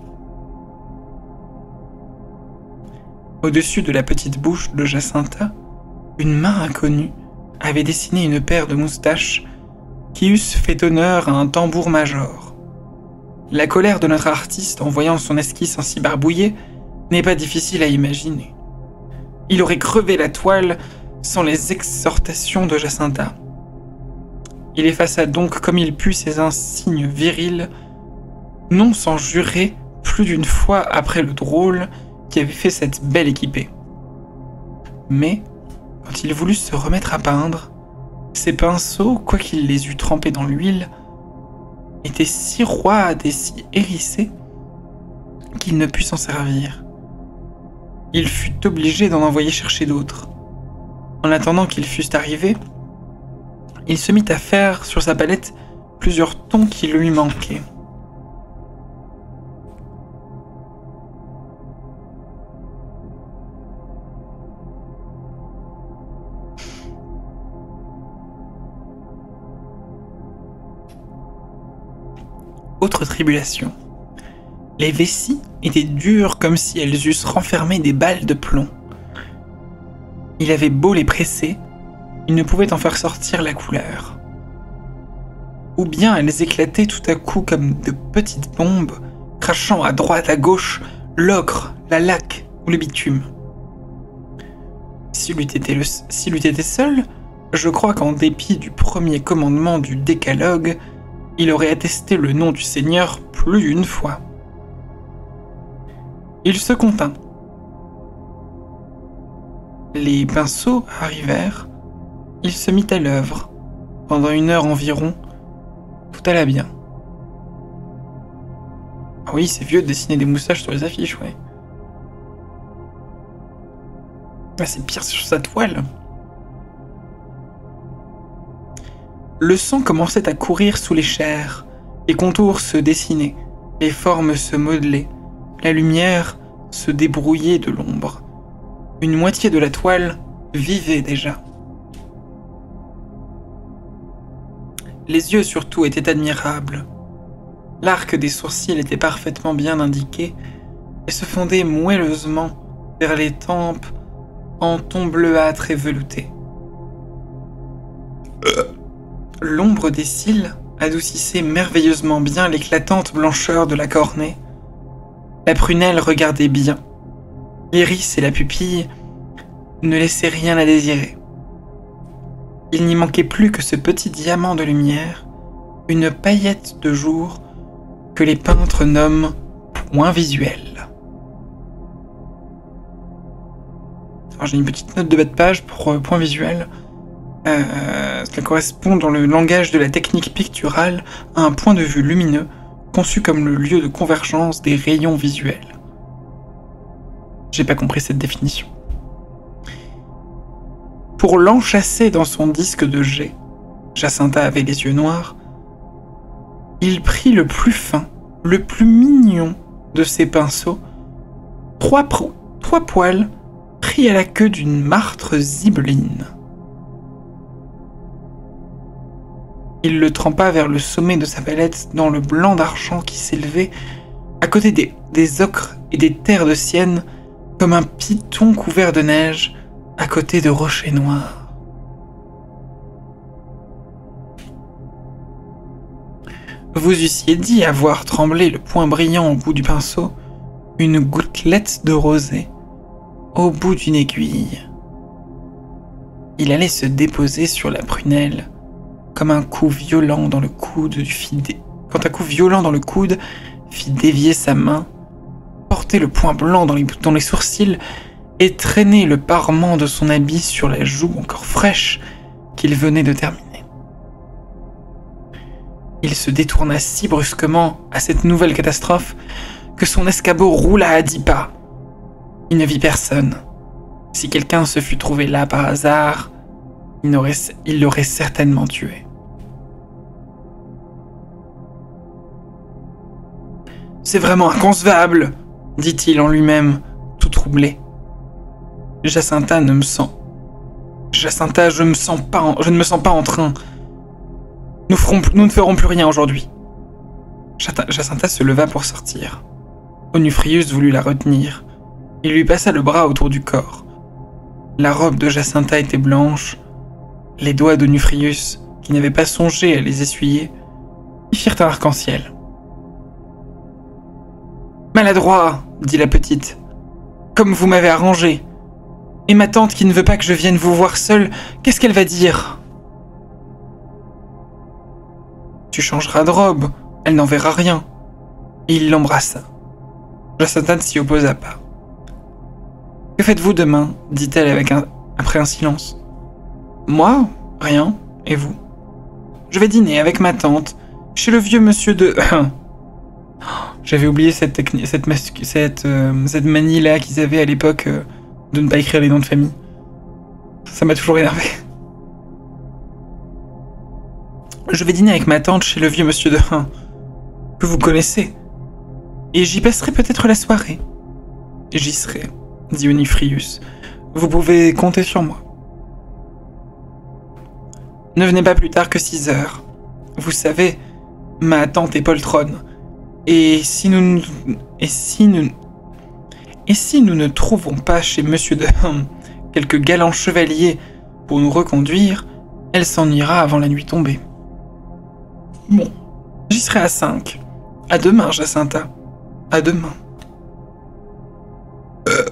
Au-dessus de la petite bouche de Jacinta, une main inconnue avait dessiné une paire de moustaches qui eussent fait honneur à un tambour-major. La colère de notre artiste en voyant son esquisse ainsi barbouillée n'est pas difficile à imaginer. Il aurait crevé la toile sans les exhortations de Jacinta. Il effaça donc comme il put ses insignes virils, non sans jurer plus d'une fois après le drôle qui avait fait cette belle équipée. Mais, quand il voulut se remettre à peindre, ses pinceaux, quoiqu'il les eût trempés dans l'huile, étaient si roides et si hérissés qu'il ne put s'en servir. Il fut obligé d'en envoyer chercher d'autres. En attendant qu'ils fussent arrivés, il se mit à faire sur sa palette plusieurs tons qui lui manquaient. Autre tribulation. Les vessies étaient dures comme si elles eussent renfermé des balles de plomb. Il avait beau les presser, il ne pouvait en faire sortir la couleur. Ou bien elles éclataient tout à coup comme de petites bombes, crachant à droite, à gauche, l'ocre, la laque ou le bitume. S'il eût été, le, s'il eût été seul, je crois qu'en dépit du premier commandement du décalogue, il aurait attesté le nom du Seigneur plus d'une fois. Il se contint. Les pinceaux arrivèrent, il se mit à l'œuvre. Pendant une heure environ, tout alla bien. Ah oui, c'est vieux de dessiner des moustaches sur les affiches, ouais. Ah, c'est pire sur sa toile. Le sang commençait à courir sous les chairs, les contours se dessinaient, les formes se modelaient, la lumière se débrouillait de l'ombre. Une moitié de la toile vivait déjà. Les yeux surtout étaient admirables. L'arc des sourcils était parfaitement bien indiqué et se fondait moelleusement vers les tempes en ton bleuâtre et velouté. L'ombre des cils adoucissait merveilleusement bien l'éclatante blancheur de la cornée. La prunelle regardait bien. L'iris et la pupille ne laissaient rien à désirer. Il n'y manquait plus que ce petit diamant de lumière, une paillette de jour que les peintres nomment point visuel. Alors j'ai une petite note de bas de page pour euh, point visuel. Euh, cela correspond dans le langage de la technique picturale à un point de vue lumineux conçu comme le lieu de convergence des rayons visuels. J'ai pas compris cette définition. Pour l'enchasser dans son disque de jet, Jacintha avait les yeux noirs, il prit le plus fin, le plus mignon de ses pinceaux, trois, pro- trois poils pris à la queue d'une martre zibeline. Il le trempa vers le sommet de sa palette dans le blanc d'argent qui s'élevait à côté des, des ocres et des terres de sienne comme un python couvert de neige à côté de rochers noirs. Vous eussiez dit à voir trembler le point brillant au bout du pinceau une gouttelette de rosée au bout d'une aiguille. Il allait se déposer sur la prunelle comme un coup violent dans le coude du fit dé... quand un coup violent dans le coude fit dévier sa main, porter le point blanc dans les, dans les sourcils et traîner le parement de son habit sur la joue encore fraîche qu'il venait de terminer. Il se détourna si brusquement à cette nouvelle catastrophe que son escabeau roula à dix pas. Il ne vit personne. Si quelqu'un se fût trouvé là par hasard, il, aurait, il l'aurait certainement tué. « C'est vraiment inconcevable !» dit-il en lui-même, tout troublé. « Jacintha ne me sent... Jacintha, je, me sens pas en... je ne me sens pas en train. Nous, ferons... Nous ne ferons plus rien aujourd'hui. » Jacintha se leva pour sortir. Onufrius voulut la retenir. Il lui passa le bras autour du corps. La robe de Jacintha était blanche. Les doigts d'Onufrius, qui n'avait pas songé à les essuyer, y firent un arc-en-ciel. « Maladroit, dit la petite, comme vous m'avez arrangé. Et ma tante qui ne veut pas que je vienne vous voir seule, qu'est-ce qu'elle va dire ? Tu changeras de robe, elle n'en verra rien. » Et il l'embrassa. Jacintha ne s'y opposa pas. « Que faites-vous demain ?» dit-elle avec un... après un silence. « Moi ? Rien. Et vous ? Je vais dîner avec ma tante, chez le vieux monsieur de... J'avais oublié cette technique, cette, masque, cette, euh, cette manie-là qu'ils avaient à l'époque euh, de ne pas écrire les noms de famille. Ça m'a toujours énervé. Je vais dîner avec ma tante chez le vieux monsieur de Hun, que vous connaissez. Et j'y passerai peut-être la soirée. J'y serai, dit Onufrius. Vous pouvez compter sur moi. Ne venez pas plus tard que six heures. Vous savez, ma tante est poltronne. Et si nous... Et si nous... Et si nous ne trouvons pas chez monsieur de Hum quelques galants chevaliers pour nous reconduire, elle s'en ira avant la nuit tombée. Bon, j'y serai à cinq. À demain, Jacintha. À demain. Euh.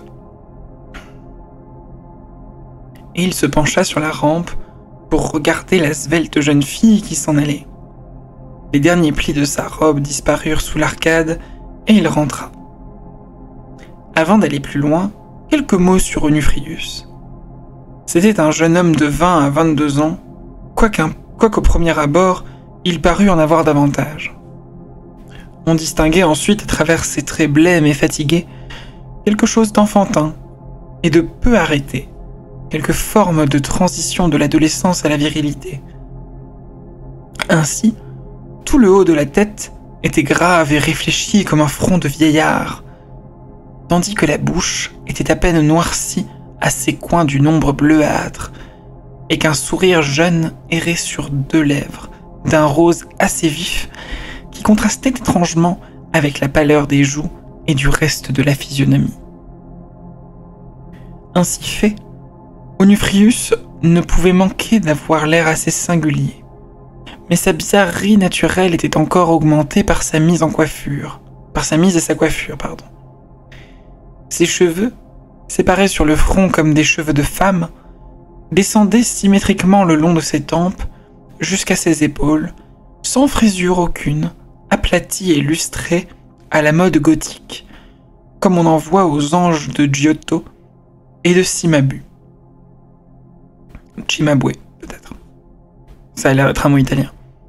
Et il se pencha sur la rampe pour regarder la svelte jeune fille qui s'en allait. Les derniers plis de sa robe disparurent sous l'arcade et il rentra. Avant d'aller plus loin, quelques mots sur Onufrius. C'était un jeune homme de vingt à vingt-deux ans, quoiqu'un, quoiqu'au premier abord, il parut en avoir davantage. On distinguait ensuite à travers ses traits blêmes et fatigués quelque chose d'enfantin et de peu arrêté, quelque forme de transition de l'adolescence à la virilité. Ainsi, tout le haut de la tête était grave et réfléchi comme un front de vieillard, tandis que la bouche était à peine noircie à ses coins d'une ombre bleuâtre, et qu'un sourire jeune errait sur deux lèvres, d'un rose assez vif, qui contrastait étrangement avec la pâleur des joues et du reste de la physionomie. Ainsi fait, Onufrius ne pouvait manquer d'avoir l'air assez singulier. Mais sa bizarrerie naturelle était encore augmentée par sa mise en coiffure. Par sa mise et sa coiffure, pardon. Ses cheveux, séparés sur le front comme des cheveux de femme, descendaient symétriquement le long de ses tempes, jusqu'à ses épaules, sans frisure aucune, aplatis et lustrés à la mode gothique, comme on en voit aux anges de Giotto et de Cimabue. Cimabue, peut-être. Ça a l'air d'être un mot italien.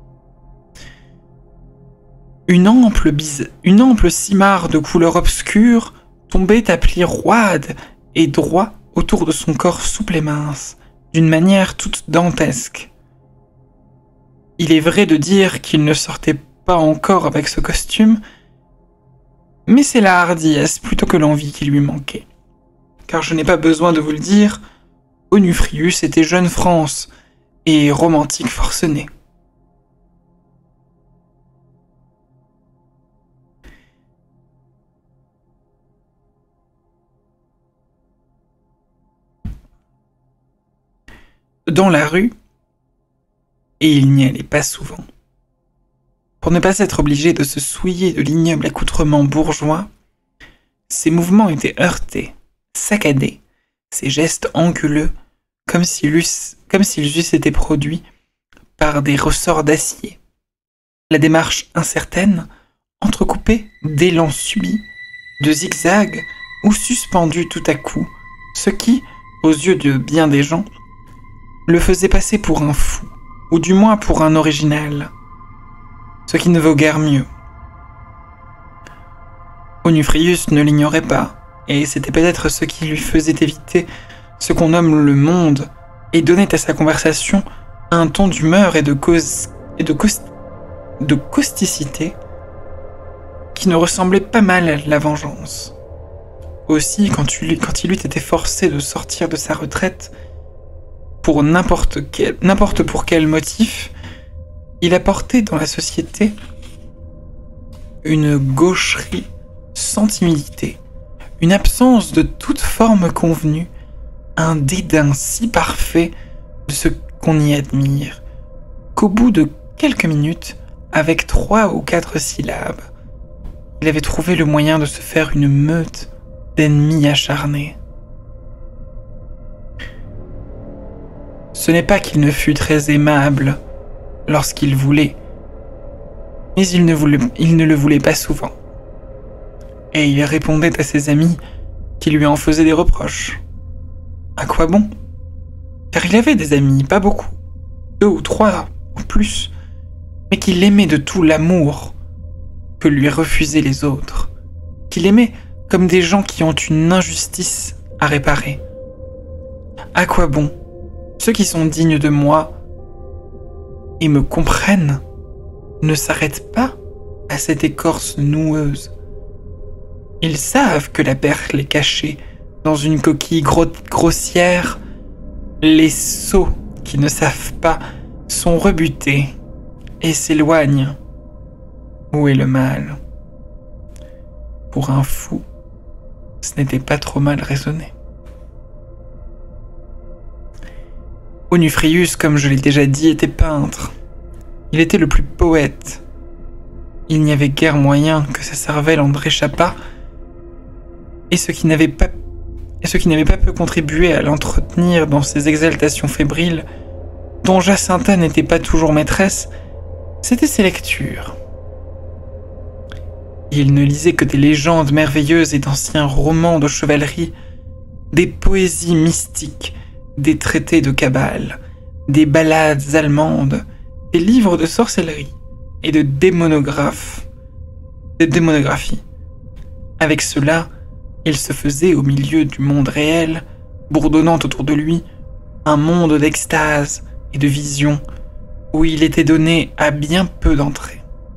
Une ample, bise... Une ample simarre de couleur obscure tombait à plis roides et droits autour de son corps souple et mince, d'une manière toute dantesque. Il est vrai de dire qu'il ne sortait pas encore avec ce costume, mais c'est la hardiesse plutôt que l'envie qui lui manquait. Car je n'ai pas besoin de vous le dire, Onufrius était jeune France et romantique forcené. Dans la rue, et il n'y allait pas souvent, pour ne pas être obligé de se souiller de l'ignoble accoutrement bourgeois, ses mouvements étaient heurtés, saccadés, ses gestes anguleux, comme s'ils eussent, comme s'ils eussent été produits par des ressorts d'acier. La démarche incertaine, entrecoupée d'élans subits, de zigzags ou suspendus tout à coup, ce qui, aux yeux de bien des gens, le faisait passer pour un fou, ou du moins pour un original, ce qui ne vaut guère mieux. Onufrius ne l'ignorait pas, et c'était peut-être ce qui lui faisait éviter ce qu'on nomme le monde, et donnait à sa conversation un ton d'humeur et de cause et de, caust... de causticité qui ne ressemblait pas mal à la vengeance. Aussi, quand, tu... quand il eût été forcé de sortir de sa retraite, pour n'importe quel, n'importe pour quel motif, il apportait dans la société une gaucherie sans timidité, une absence de toute forme convenue, un dédain si parfait de ce qu'on y admire, qu'au bout de quelques minutes, avec trois ou quatre syllabes, il avait trouvé le moyen de se faire une meute d'ennemis acharnés. Ce n'est pas qu'il ne fût très aimable lorsqu'il voulait, mais il ne, voulait, il ne le voulait pas souvent. Et il répondait à ses amis qui lui en faisaient des reproches. À quoi bon? Car il avait des amis, pas beaucoup, deux ou trois ou plus, mais qu'il aimait de tout l'amour que lui refusaient les autres, qu'il aimait comme des gens qui ont une injustice à réparer. À quoi bon? Ceux qui sont dignes de moi et me comprennent ne s'arrêtent pas à cette écorce noueuse. Ils savent que la perle est cachée dans une coquille gro- grossière. Les sots qui ne savent pas sont rebutés et s'éloignent. Où est le mal? Pour un fou, ce n'était pas trop mal raisonné. Onufrius, comme je l'ai déjà dit, était peintre. Il était le plus poète. Il n'y avait guère moyen que sa cervelle en réchappât, et ce qui n'avait pas, et ce qui n'avait pas peu contribué à l'entretenir dans ses exaltations fébriles, dont Jacintha n'était pas toujours maîtresse, c'était ses lectures. Il ne lisait que des légendes merveilleuses et d'anciens romans de chevalerie, des poésies mystiques, des traités de cabale, des ballades allemandes, des livres de sorcellerie et de démonographes, de démonographie. Avec cela, il se faisait au milieu du monde réel, bourdonnant autour de lui, un monde d'extase et de vision où il était donné à bien peu d'entrée.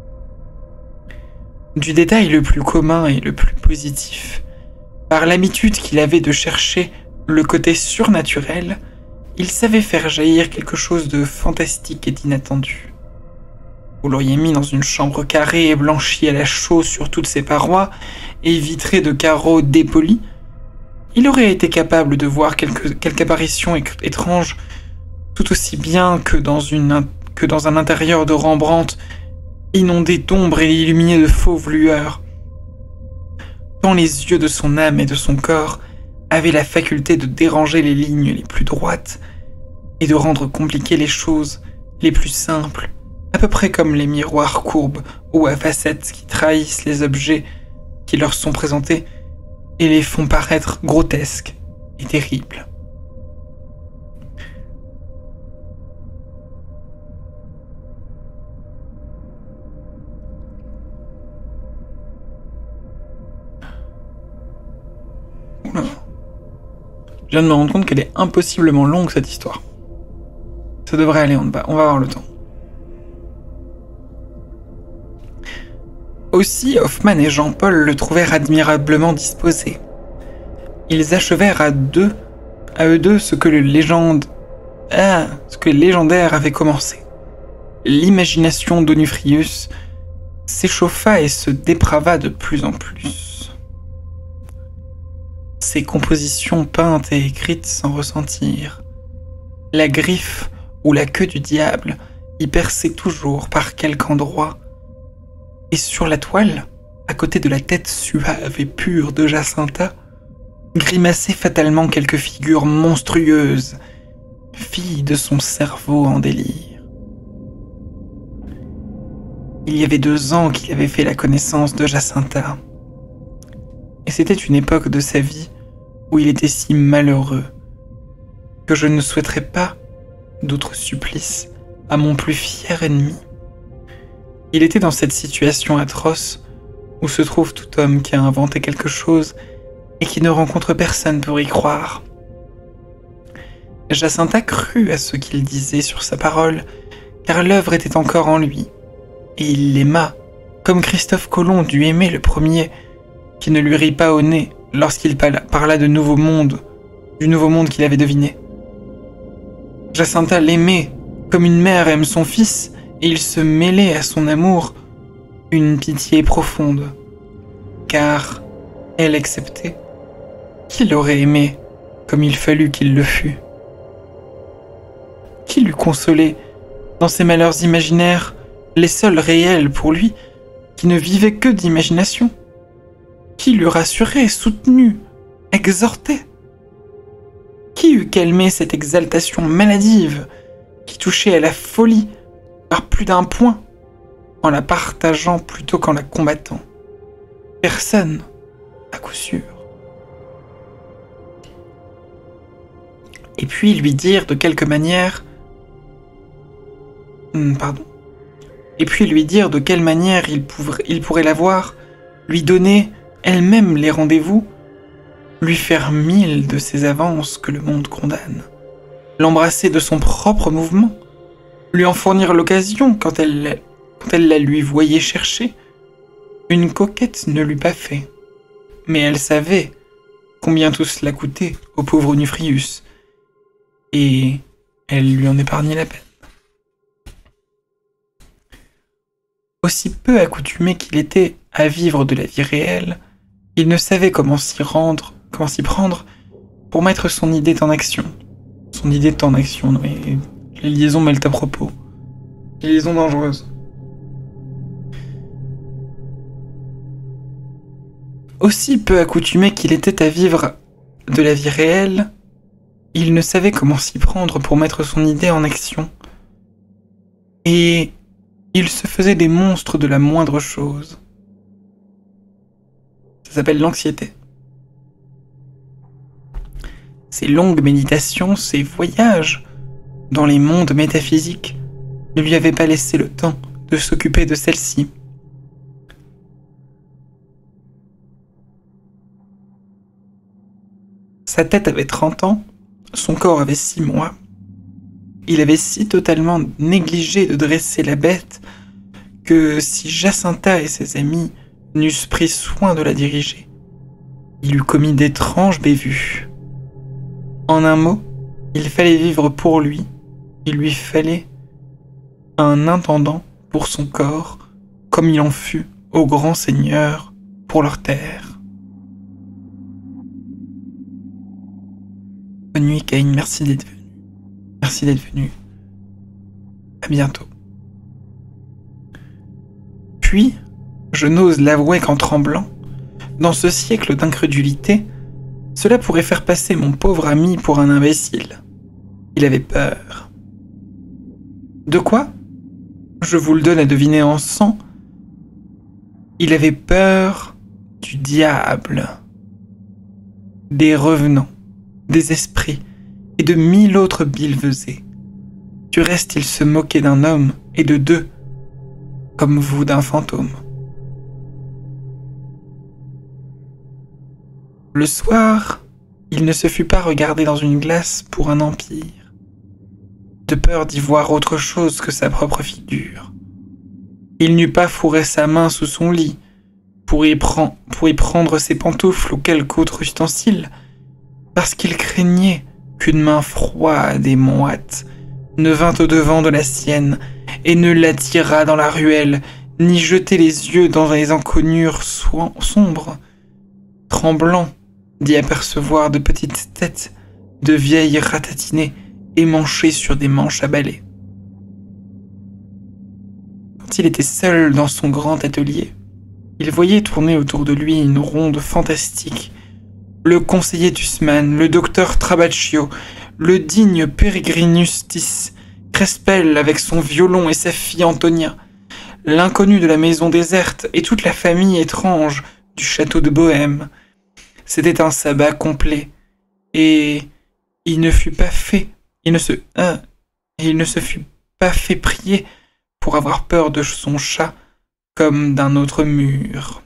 Du détail le plus commun et le plus positif, par l'habitude qu'il avait de chercher le côté surnaturel, il savait faire jaillir quelque chose de fantastique et d'inattendu. Vous l'auriez mis dans une chambre carrée et blanchie à la chaux sur toutes ses parois et vitrée de carreaux dépolis, il aurait été capable de voir quelque, quelque apparition étrange tout aussi bien que dans, une, que dans un intérieur de Rembrandt inondé d'ombre et illuminé de fauves lueurs. Tant les yeux de son âme et de son corps avaient la faculté de déranger les lignes les plus droites et de rendre compliquées les choses les plus simples, à peu près comme les miroirs courbes ou à facettes qui trahissent les objets qui leur sont présentés et les font paraître grotesques et terribles. Je viens de me rendre compte qu'elle est impossiblement longue, cette histoire. Ça devrait aller, on va, on va avoir le temps. Aussi, Hoffmann et Jean-Paul le trouvèrent admirablement disposé. Ils achevèrent à deux, à eux deux ce que le légende, ah, ce que le légendaire avait commencé. L'imagination d'Onufrius s'échauffa et se déprava de plus en plus. Ses compositions peintes et écrites s'en ressentirent. La griffe ou la queue du diable y perçait toujours par quelque endroit, et sur la toile, à côté de la tête suave et pure de Jacintha, grimaçaient fatalement quelques figures monstrueuses, filles de son cerveau en délire. Il y avait deux ans qu'il avait fait la connaissance de Jacintha, et c'était une époque de sa vie où il était si malheureux que je ne souhaiterais pas d'autre supplice à mon plus fier ennemi. Il était dans cette situation atroce où se trouve tout homme qui a inventé quelque chose et qui ne rencontre personne pour y croire. Jacintha crut à ce qu'il disait sur sa parole, car l'œuvre était encore en lui, et il l'aima, comme Christophe Colomb dut aimer le premier, qui ne lui rit pas au nez lorsqu'il parla de nouveau monde, du nouveau monde qu'il avait deviné. Jacintha l'aimait, comme une mère aime son fils, et il se mêlait à son amour une pitié profonde, car, elle exceptée, qui l'aurait aimé comme il fallut qu'il le fût? Qui l'eût consolé dans ses malheurs imaginaires, les seuls réels pour lui, qui ne vivaient que d'imagination? Qui l'eût rassuré, soutenu, exhorté? Qui eût calmé cette exaltation maladive qui touchait à la folie par plus d'un point, en la partageant plutôt qu'en la combattant? Personne, à coup sûr. Et puis lui dire de quelque manière... Hum, pardon. Et puis lui dire de quelle manière il, pourrait, il pourrait la voir, lui donner elle-même les rendez-vous, lui faire mille de ces avances que le monde condamne, l'embrasser de son propre mouvement, lui en fournir l'occasion quand elle, quand elle la lui voyait chercher. Une coquette ne l'eût pas fait, mais elle savait combien tout cela coûtait au pauvre Onufrius, et elle lui en épargnait la peine. Aussi peu accoutumé qu'il était à vivre de la vie réelle, il ne savait comment s'y rendre, comment s'y prendre pour mettre son idée en action. Son idée en action, non mais les liaisons mêlent à propos. Les liaisons dangereuses. Aussi peu accoutumé qu'il était à vivre de la vie réelle, il ne savait comment s'y prendre pour mettre son idée en action. Et il se faisait des monstres de la moindre chose. Ça s'appelle l'anxiété. Ses longues méditations, ses voyages dans les mondes métaphysiques ne lui avaient pas laissé le temps de s'occuper de celle-ci. Sa tête avait trente ans, son corps avait six mois. Il avait si totalement négligé de dresser la bête que si Jacintha et ses amis n'eussent pris soin de la diriger, il eût commis d'étranges bévues. En un mot, il fallait vivre pour lui, il lui fallait un intendant pour son corps, comme il en fut aux grands seigneurs pour leur terre. Bonne nuit, Cain, merci d'être venu. Merci d'être venu. À bientôt. Puis, je n'ose l'avouer qu'en tremblant, dans ce siècle d'incrédulité, cela pourrait faire passer mon pauvre ami pour un imbécile. Il avait peur. De quoi? Je vous le donne à deviner en cent. Il avait peur du diable, des revenants, des esprits et de mille autres billevesées. Du reste, il se moquait d'un homme et de deux, comme vous d'un fantôme. Le soir, Il ne se fut pas regardé dans une glace pour un empire, de peur d'y voir autre chose que sa propre figure. Il n'eût pas fourré sa main sous son lit pour y, pren- pour y prendre ses pantoufles ou quelque autre ustensile, parce qu'il craignait qu'une main froide et moite ne vint au-devant de la sienne et ne l'attirât dans la ruelle, ni jeter les yeux dans les encoignures so- sombres, tremblant d'y apercevoir de petites têtes de vieilles ratatinées émanchées sur des manches à balai. Quand il était seul dans son grand atelier, il voyait tourner autour de lui une ronde fantastique. Le conseiller Tussman, le docteur Trabacchio, le digne Peregrinus Tis, Crespel avec son violon et sa fille Antonia, l'inconnu de la maison déserte et toute la famille étrange du château de Bohême. C'était un sabbat complet, et il ne fut pas fait, il ne se, euh, et il ne se fut pas fait prier pour avoir peur de son chat comme d'un autre mur.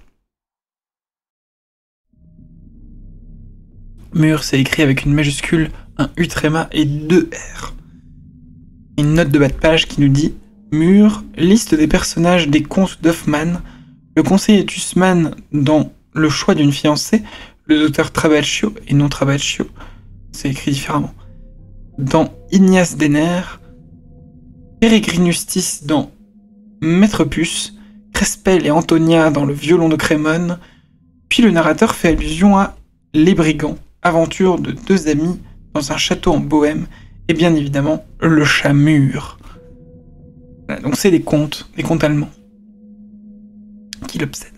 Mur, c'est écrit avec une majuscule, un U tréma et deux R. Une note de bas de page qui nous dit Mur, liste des personnages des contes d'Hoffmann, le conseiller Tussman dans Le choix d'une fiancée, le docteur Trabacchio, et non Trabacchio, c'est écrit différemment, dans Ignace Denner, Peregrinus Tis dans Maître Puce, Crespel et Antonia dans Le violon de Crémone, puis le narrateur fait allusion à Les Brigands, aventure de deux amis dans un château en Bohême, et bien évidemment le chat Mur. Voilà, donc c'est des contes, des contes allemands, qui l'obsèdent.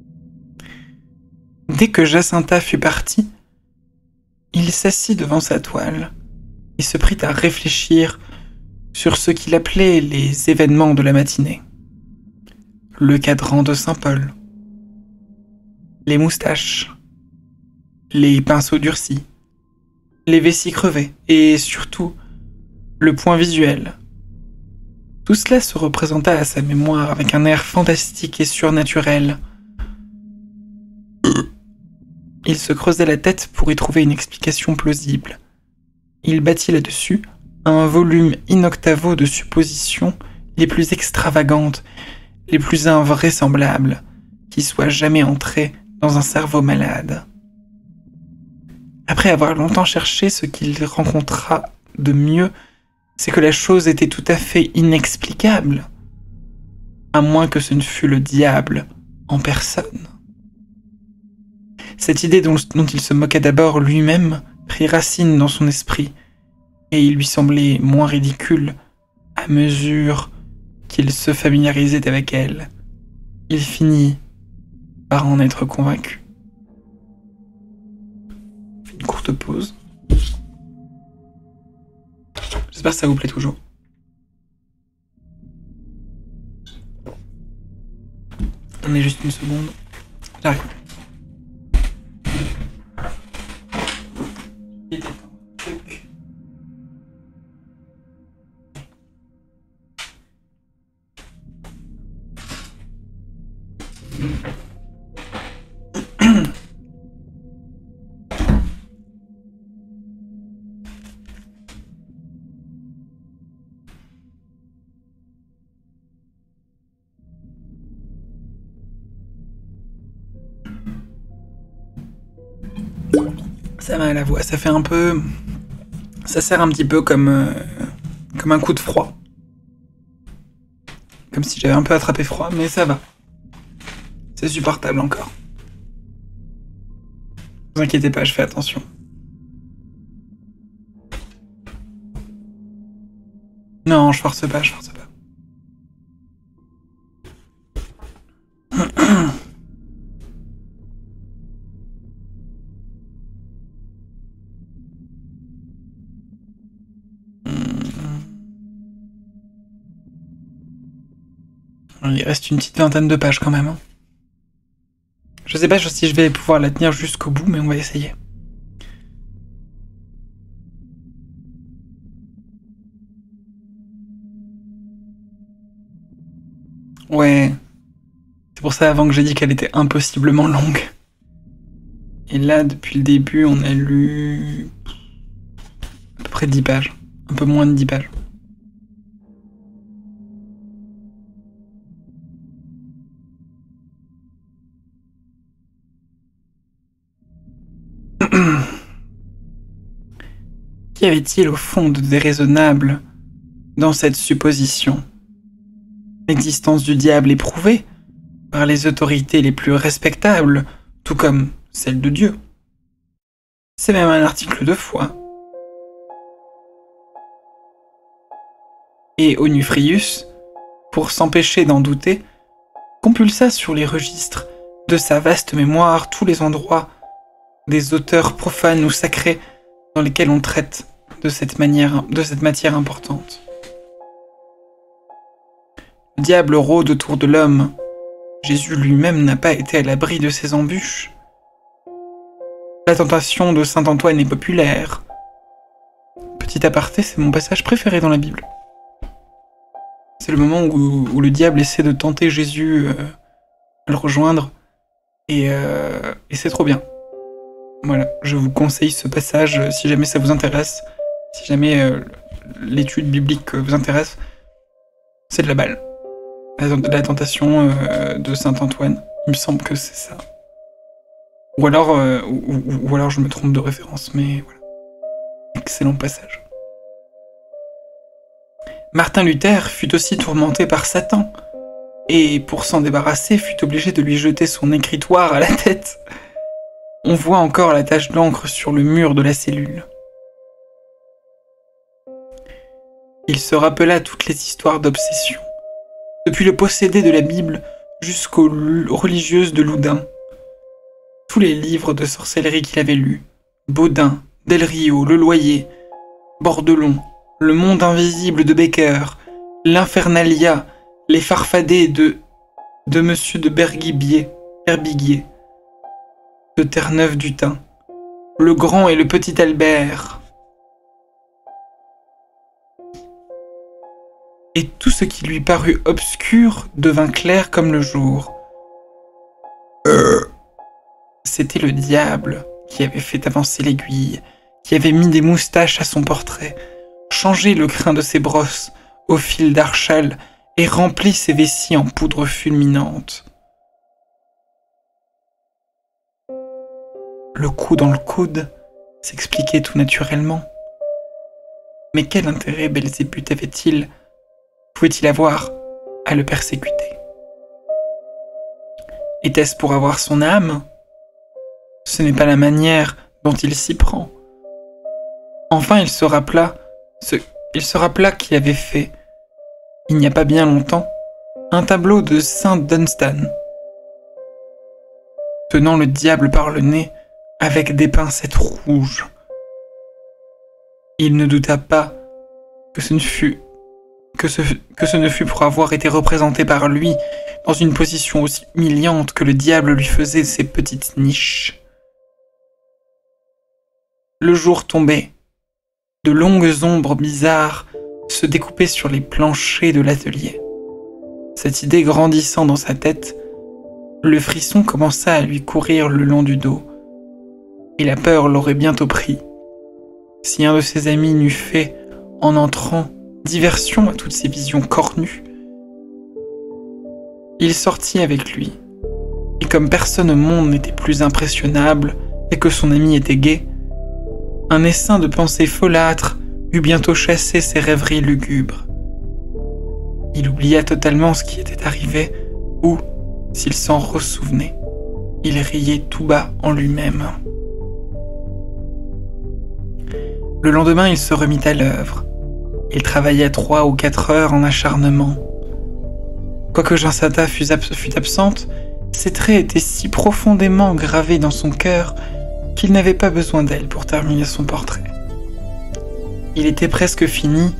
Dès que Jacinta fut partie, il s'assit devant sa toile et se prit à réfléchir sur ce qu'il appelait les événements de la matinée. Le cadran de Saint-Paul, les moustaches, les pinceaux durcis, les vessies crevées et surtout le point visuel. Tout cela se représenta à sa mémoire avec un air fantastique et surnaturel. Il se creusait la tête pour y trouver une explication plausible. Il bâtit là-dessus un volume in-octavo de suppositions les plus extravagantes, les plus invraisemblables, qui soient jamais entrées dans un cerveau malade. Après avoir longtemps cherché, ce qu'il rencontra de mieux, c'est que la chose était tout à fait inexplicable, à moins que ce ne fût le diable en personne. Cette idée dont, dont il se moqua d'abord lui-même prit racine dans son esprit, et il lui semblait moins ridicule à mesure qu'il se familiarisait avec elle. Il finit par en être convaincu. Une courte pause. J'espère que ça vous plaît toujours. On est juste une seconde. J'arrive. Ça va à la voix, ça fait un peu... Ça sert un petit peu comme, euh, comme un coup de froid. Comme si j'avais un peu attrapé froid, mais ça va. C'est supportable encore. Ne vous inquiétez pas, je fais attention. Non, je force pas, je force pas. Il reste une petite vingtaine de pages quand même. Hein. Je sais pas si je vais pouvoir la tenir jusqu'au bout, mais on va essayer. Ouais. C'est pour ça avant que j'ai dit qu'elle était impossiblement longue. Et là, depuis le début, on a lu à peu près dix pages. Un peu moins de dix pages. Qu'y avait-il au fond de déraisonnable dans cette supposition? L'existence du diable est prouvée par les autorités les plus respectables, tout comme celle de Dieu. C'est même un article de foi. Et Onufrius, pour s'empêcher d'en douter, compulsa sur les registres de sa vaste mémoire tous les endroits des auteurs profanes ou sacrés dans lesquels on traite de cette manière, de cette matière importante. Le diable rôde autour de l'homme. Jésus lui-même n'a pas été à l'abri de ses embûches. La tentation de saint Antoine est populaire. Petit aparté, c'est mon passage préféré dans la Bible. C'est le moment où, où le diable essaie de tenter Jésus euh, à le rejoindre, et, euh, et c'est trop bien. Voilà, je vous conseille ce passage euh, si jamais ça vous intéresse, si jamais euh, l'étude biblique vous intéresse. C'est de la balle. La, la tentation euh, de saint Antoine, il me semble que c'est ça. Ou alors, euh, ou, ou, ou alors je me trompe de référence, mais voilà. Excellent passage. Martin Luther fut aussi tourmenté par Satan, et pour s'en débarrasser fut obligé de lui jeter son écritoire à la tête. On voit encore la tache d'encre sur le mur de la cellule. Il se rappela toutes les histoires d'obsession, depuis le possédé de la Bible jusqu'aux religieuses de Loudun. Tous les livres de sorcellerie qu'il avait lus, Baudin, Del Rio, Le Loyer, Bordelon, Le Monde Invisible de Becker, L'Infernalia, Les Farfadets de, de Monsieur de Berguibier, Herbiguier, de Terre-Neuve-du-Thym, Le Grand et le Petit Albert. Et tout ce qui lui parut obscur devint clair comme le jour. Euh. C'était le diable qui avait fait avancer l'aiguille, qui avait mis des moustaches à son portrait, changé le crin de ses brosses au fil d'Archal et rempli ses vessies en poudre fulminante. Le coup dans le coude s'expliquait tout naturellement. Mais quel intérêt Belzébuth avait-il, pouvait-il avoir à le persécuter? Était-ce pour avoir son âme? Ce n'est pas la manière dont il s'y prend. Enfin, il se rappela, ce, il se rappela qu'il avait fait, il n'y a pas bien longtemps, un tableau de saint Dunstan, tenant le diable par le nez avec des pincettes rouges. Il ne douta pas que ce ne fût, que ce, que ce ne fût pour avoir été représenté par lui dans une position aussi humiliante que le diable lui faisait ses petites niches. Le jour tombait. De longues ombres bizarres se découpaient sur les planchers de l'atelier. Cette idée grandissant dans sa tête, le frisson commença à lui courir le long du dos, et la peur l'aurait bientôt pris. Si un de ses amis n'eût fait, en entrant, diversion à toutes ces visions cornues, il sortit avec lui, et comme personne au monde n'était plus impressionnable et que son ami était gai, un essaim de pensées folâtres eut bientôt chassé ses rêveries lugubres. Il oublia totalement ce qui était arrivé, ou, s'il s'en ressouvenait, il riait tout bas en lui-même. Le lendemain, il se remit à l'œuvre. Il travailla trois ou quatre heures en acharnement. Quoique Jacintha fût, ab- fût absente, ses traits étaient si profondément gravés dans son cœur qu'il n'avait pas besoin d'elle pour terminer son portrait. Il était presque fini.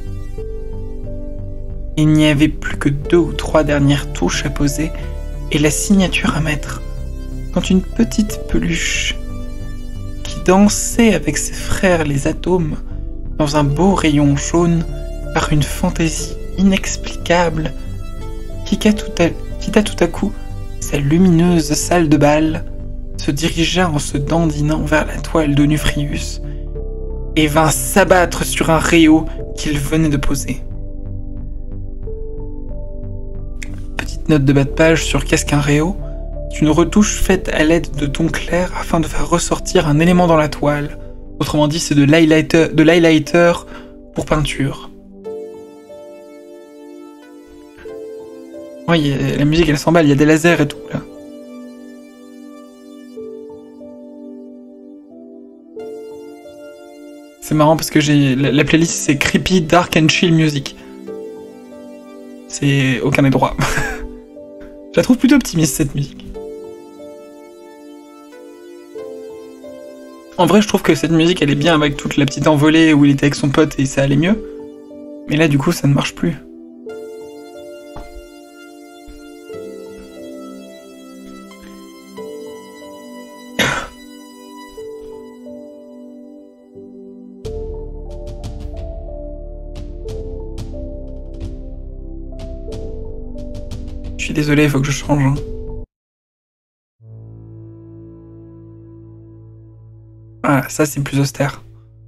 Il n'y avait plus que deux ou trois dernières touches à poser et la signature à mettre, quand une petite peluche qui dansait avec ses frères les atomes dans un beau rayon jaune par une fantaisie inexplicable quitta tout à, quitta tout à coup sa lumineuse salle de bal, se dirigea en se dandinant vers la toile d'Onuphrius et vint s'abattre sur un réau qu'il venait de poser. Petite note de bas de page sur qu'est-ce qu'un réau. C'est une retouche faite à l'aide de tons clairs afin de faire ressortir un élément dans la toile. Autrement dit, c'est de l'highlighter, de l'highlighter pour peinture. Oui, la musique elle s'emballe, il y a des lasers et tout là. C'est marrant parce que j'ai la, la playlist c'est Creepy, Dark and Chill Music. C'est aucun des droits. Je la trouve plutôt optimiste cette musique. En vrai, je trouve que cette musique elle est bien avec toute la petite envolée où il était avec son pote et ça allait mieux. Mais là du coup ça ne marche plus. Je suis désolé, il faut que je change. Hein. Voilà, ça c'est plus austère.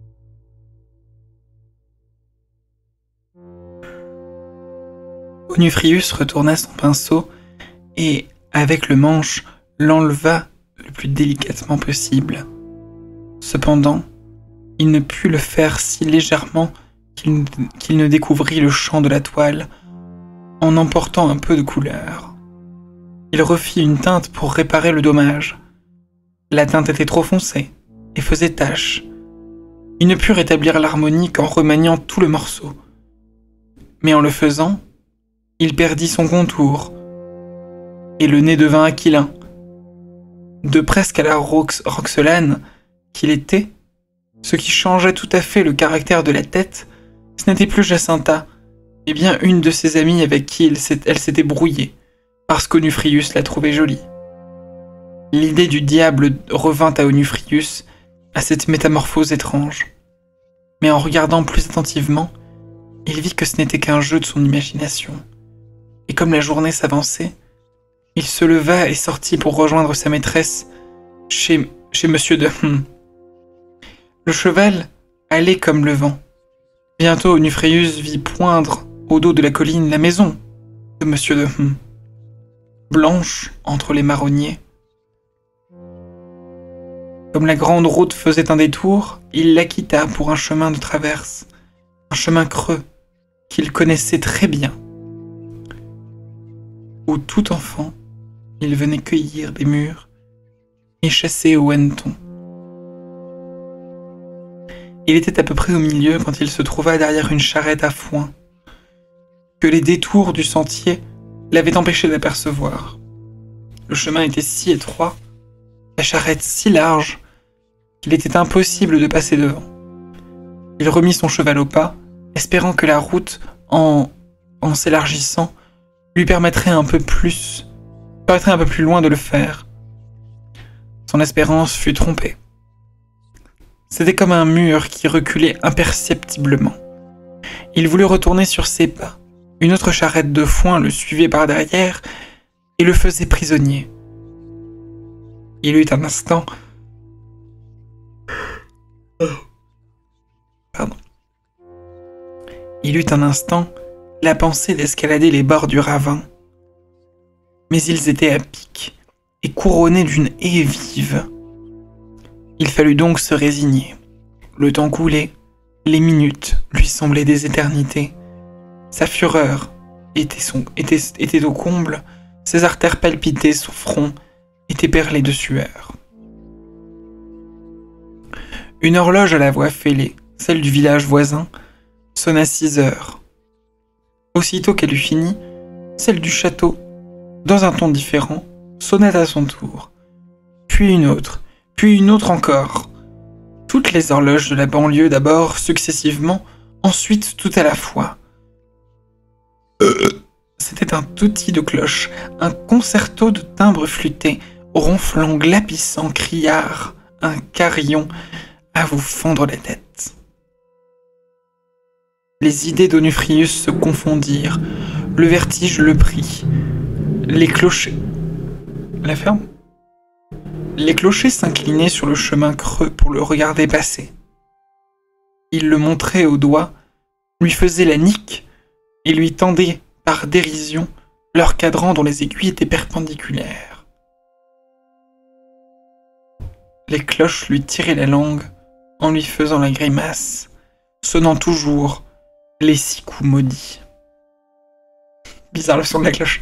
Onuphrius retourna son pinceau et, avec le manche, l'enleva le plus délicatement possible. Cependant, il ne put le faire si légèrement qu'il qu'il ne découvrit le champ de la toile, en emportant un peu de couleur. Il refit une teinte pour réparer le dommage. La teinte était trop foncée et faisait tache. Il ne put rétablir l'harmonie qu'en remaniant tout le morceau. Mais en le faisant, il perdit son contour, et le nez devint aquilin. De presque à la Rox- Roxelane qu'il était, ce qui changeait tout à fait le caractère de la tête, ce n'était plus Jacintha, mais bien une de ses amies avec qui il s'est- elle s'était brouillée, parce qu'Onuphrius la trouvait jolie. L'idée du diable revint à Onuphrius, à cette métamorphose étrange. Mais en regardant plus attentivement, il vit que ce n'était qu'un jeu de son imagination. Et comme la journée s'avançait, il se leva et sortit pour rejoindre sa maîtresse chez, chez Monsieur de Hum. Le cheval allait comme le vent. Bientôt Onuphrius vit poindre au dos de la colline la maison de Monsieur de Hum, blanche entre les marronniers. Comme la grande route faisait un détour, il la quitta pour un chemin de traverse, un chemin creux qu'il connaissait très bien, où tout enfant, il venait cueillir des mûres et chasser au hanneton. Il était à peu près au milieu quand il se trouva derrière une charrette à foin, que les détours du sentier l'avaient empêché d'apercevoir. Le chemin était si étroit, la charrette si large, qu'il était impossible de passer devant. Il remit son cheval au pas, espérant que la route, en, en s'élargissant, lui permettrait un peu plus, permettrait un peu plus loin de le faire. Son espérance fut trompée. C'était comme un mur qui reculait imperceptiblement. Il voulut retourner sur ses pas. Une autre charrette de foin le suivait par derrière et le faisait prisonnier. Il eut un instant... Pardon. Il eut un instant la pensée d'escalader les bords du ravin. Mais ils étaient à pic et couronnés d'une haie vive. Il fallut donc se résigner. Le temps coulait, les minutes lui semblaient des éternités. Sa fureur était, son, était, était au comble, ses artères palpitaient, son front était perlé de sueur. Une horloge à la voix fêlée, celle du village voisin, sonna six heures. Aussitôt qu'elle eut fini, celle du château, dans un ton différent, sonna à son tour. Puis une autre, puis une autre encore. Toutes les horloges de la banlieue d'abord, successivement, ensuite tout à la fois. C'était un touti de cloche, un concerto de timbres flûtés, ronflant, glapissant, criard, un carillon à vous fendre la tête. Les idées d'Onuphrius se confondirent, le vertige le prit. Les clochers... La ferme ? Les clochers s'inclinaient sur le chemin creux pour le regarder passer. Ils le montraient au doigt, lui faisaient la nique et lui tendaient, par dérision, leur cadran dont les aiguilles étaient perpendiculaires. Les cloches lui tiraient la langue en lui faisant la grimace, sonnant toujours les six coups maudits. Bizarre le son de la cloche.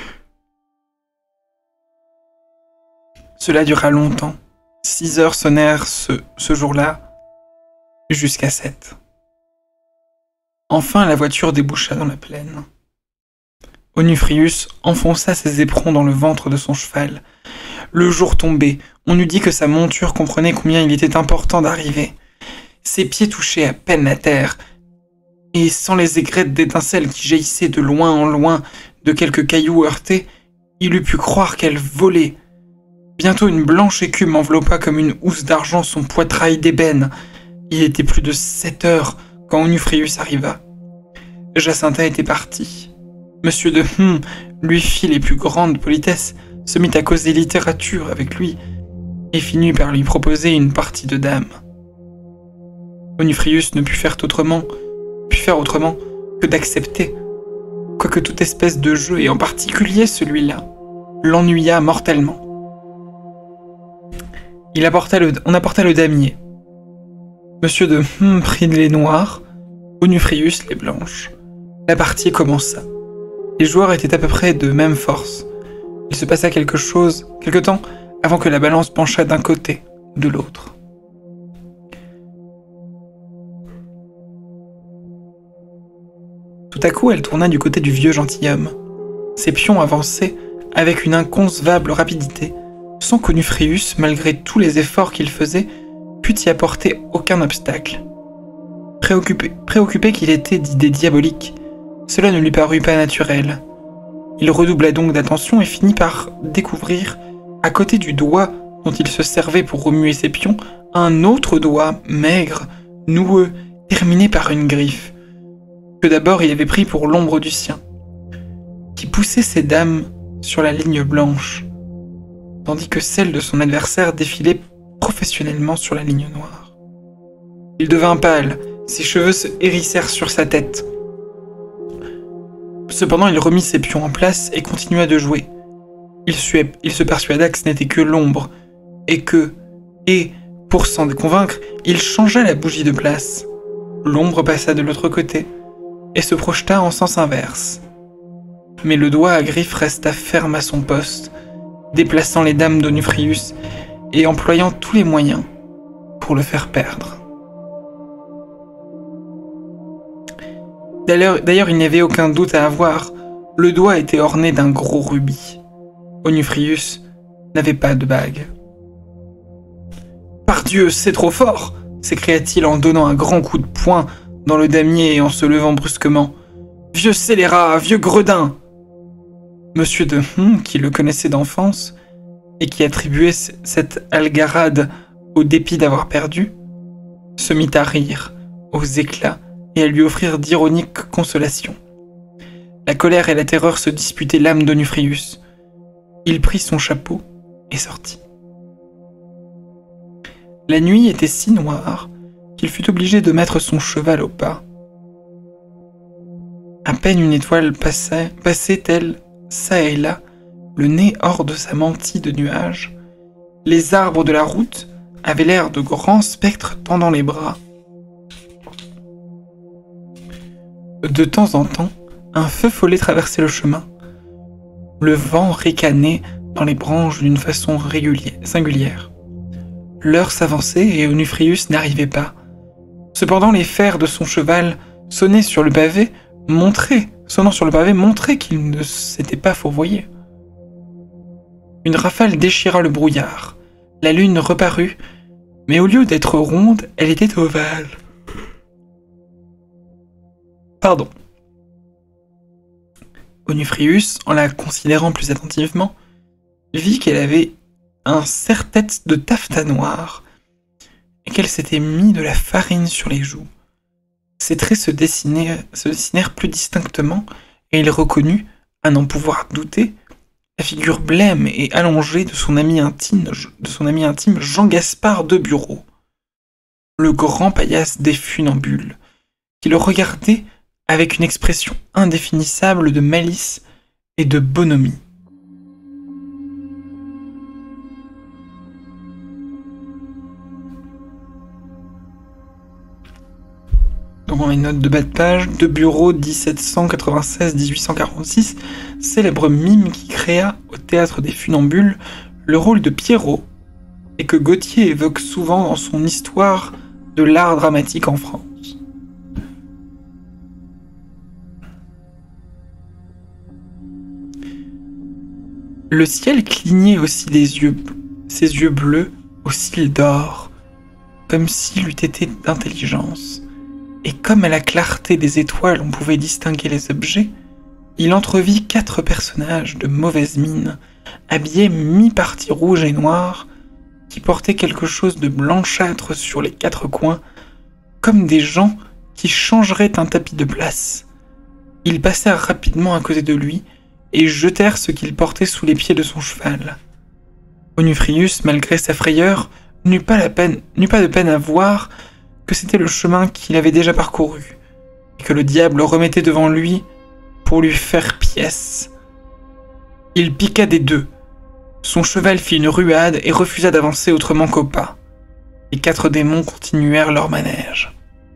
Cela dura longtemps. Six heures sonnèrent ce, ce jour-là, jusqu'à sept. Enfin, la voiture déboucha dans la plaine. Onufrius enfonça ses éperons dans le ventre de son cheval. Le jour tombait. On eût dit que sa monture comprenait combien il était important d'arriver. Ses pieds touchaient à peine la terre, et sans les aigrettes d'étincelles qui jaillissaient de loin en loin de quelques cailloux heurtés, il eût pu croire qu'elle volait. Bientôt une blanche écume enveloppa comme une housse d'argent son poitrail d'ébène. Il était plus de sept heures quand Onufrius arriva. Jacintha était partie. Monsieur de Hum lui fit les plus grandes politesses, se mit à causer littérature avec lui, et finit par lui proposer une partie de dames. Onufrius ne put faire autrement, put faire autrement que d'accepter, quoique toute espèce de jeu, et en particulier celui-là, l'ennuya mortellement. Il apporta le, on apporta le damier. Monsieur de Hum prit les noirs, Onufrius les blanches. La partie commença. Les joueurs étaient à peu près de même force. Il se passa quelque chose, quelque temps, avant que la balance penchât d'un côté ou de l'autre. Tout à coup, elle tourna du côté du vieux gentilhomme. Ses pions avançaient avec une inconcevable rapidité, sans qu'Onufrius, malgré tous les efforts qu'il faisait, pût y apporter aucun obstacle. Préoccupé, préoccupé qu'il était d'idées diaboliques, cela ne lui parut pas naturel. Il redoubla donc d'attention et finit par découvrir, à côté du doigt dont il se servait pour remuer ses pions, un autre doigt, maigre, noueux, terminé par une griffe, que d'abord il avait pris pour l'ombre du sien, qui poussait ses dames sur la ligne blanche, tandis que celle de son adversaire défilait professionnellement sur la ligne noire. Il devint pâle, ses cheveux se hérissèrent sur sa tête. Cependant, il remit ses pions en place et continua de jouer. Il, suait, il se persuada que ce n'était que l'ombre, et que, et, pour s'en convaincre, il changea la bougie de place. L'ombre passa de l'autre côté, et se projeta en sens inverse. Mais le doigt à griffe resta ferme à son poste, déplaçant les dames d'Onufrius et employant tous les moyens pour le faire perdre. D'ailleurs, d'ailleurs, il n'y avait aucun doute à avoir, le doigt était orné d'un gros rubis. Onufrius n'avait pas de bague. « Pardieu, c'est trop fort !» s'écria-t-il en donnant un grand coup de poing dans le damier et en se levant brusquement. « Vieux scélérat, vieux gredin !» Monsieur de Hum, qui le connaissait d'enfance, et qui attribuait cette algarade au dépit d'avoir perdu, se mit à rire, aux éclats, et à lui offrir d'ironiques consolations. La colère et la terreur se disputaient l'âme d'Onufrius. Il prit son chapeau et sortit. La nuit était si noire qu'il fut obligé de mettre son cheval au pas. À peine une étoile passait, passait-elle, çà et là, le nez hors de sa mantille de nuages. Les arbres de la route avaient l'air de grands spectres tendant les bras. De temps en temps, un feu follet traversait le chemin. Le vent ricanait dans les branches d'une façon régulière, singulière. L'heure s'avançait et Onufrius n'arrivait pas. Cependant, les fers de son cheval sonnaient sur le pavé, montraient, sonnant sur le pavé, montraient qu'il ne s'était pas fourvoyé. Une rafale déchira le brouillard. La lune reparut, mais au lieu d'être ronde, elle était ovale. Pardon. Onufrius, en la considérant plus attentivement, vit qu'elle avait un serre-tête de taffetas noir et qu'elle s'était mis de la farine sur les joues. Ses traits se dessinèrent, se dessinèrent plus distinctement et il reconnut, à n'en pouvoir douter, la figure blême et allongée de son ami intime, de son ami intime Jean-Gaspard de Bureau, le grand paillasse des funambules, qui le regardait avec une expression indéfinissable de malice et de bonhomie. Donc on a une note de bas de page. De Bureau, dix-sept cent quatre-vingt-seize à dix-huit cent quarante-six, célèbre mime qui créa au théâtre des Funambules le rôle de Pierrot et que Gautier évoque souvent dans son histoire de l'art dramatique en France. Le ciel clignait aussi des yeux, ses yeux bleus aux cils d'or, comme s'il eût été d'intelligence. Et comme à la clarté des étoiles on pouvait distinguer les objets, il entrevit quatre personnages de mauvaise mine, habillés mi-partie rouge et noir, qui portaient quelque chose de blanchâtre sur les quatre coins, comme des gens qui changeraient un tapis de place. Ils passèrent rapidement à côté de lui et jetèrent ce qu'il portait sous les pieds de son cheval. Onufrius, malgré sa frayeur, n'eut pas, la peine, n'eut pas de peine à voir que c'était le chemin qu'il avait déjà parcouru, et que le diable remettait devant lui pour lui faire pièce. Il piqua des deux. Son cheval fit une ruade et refusa d'avancer autrement qu'au pas. Les quatre démons continuèrent leur manège.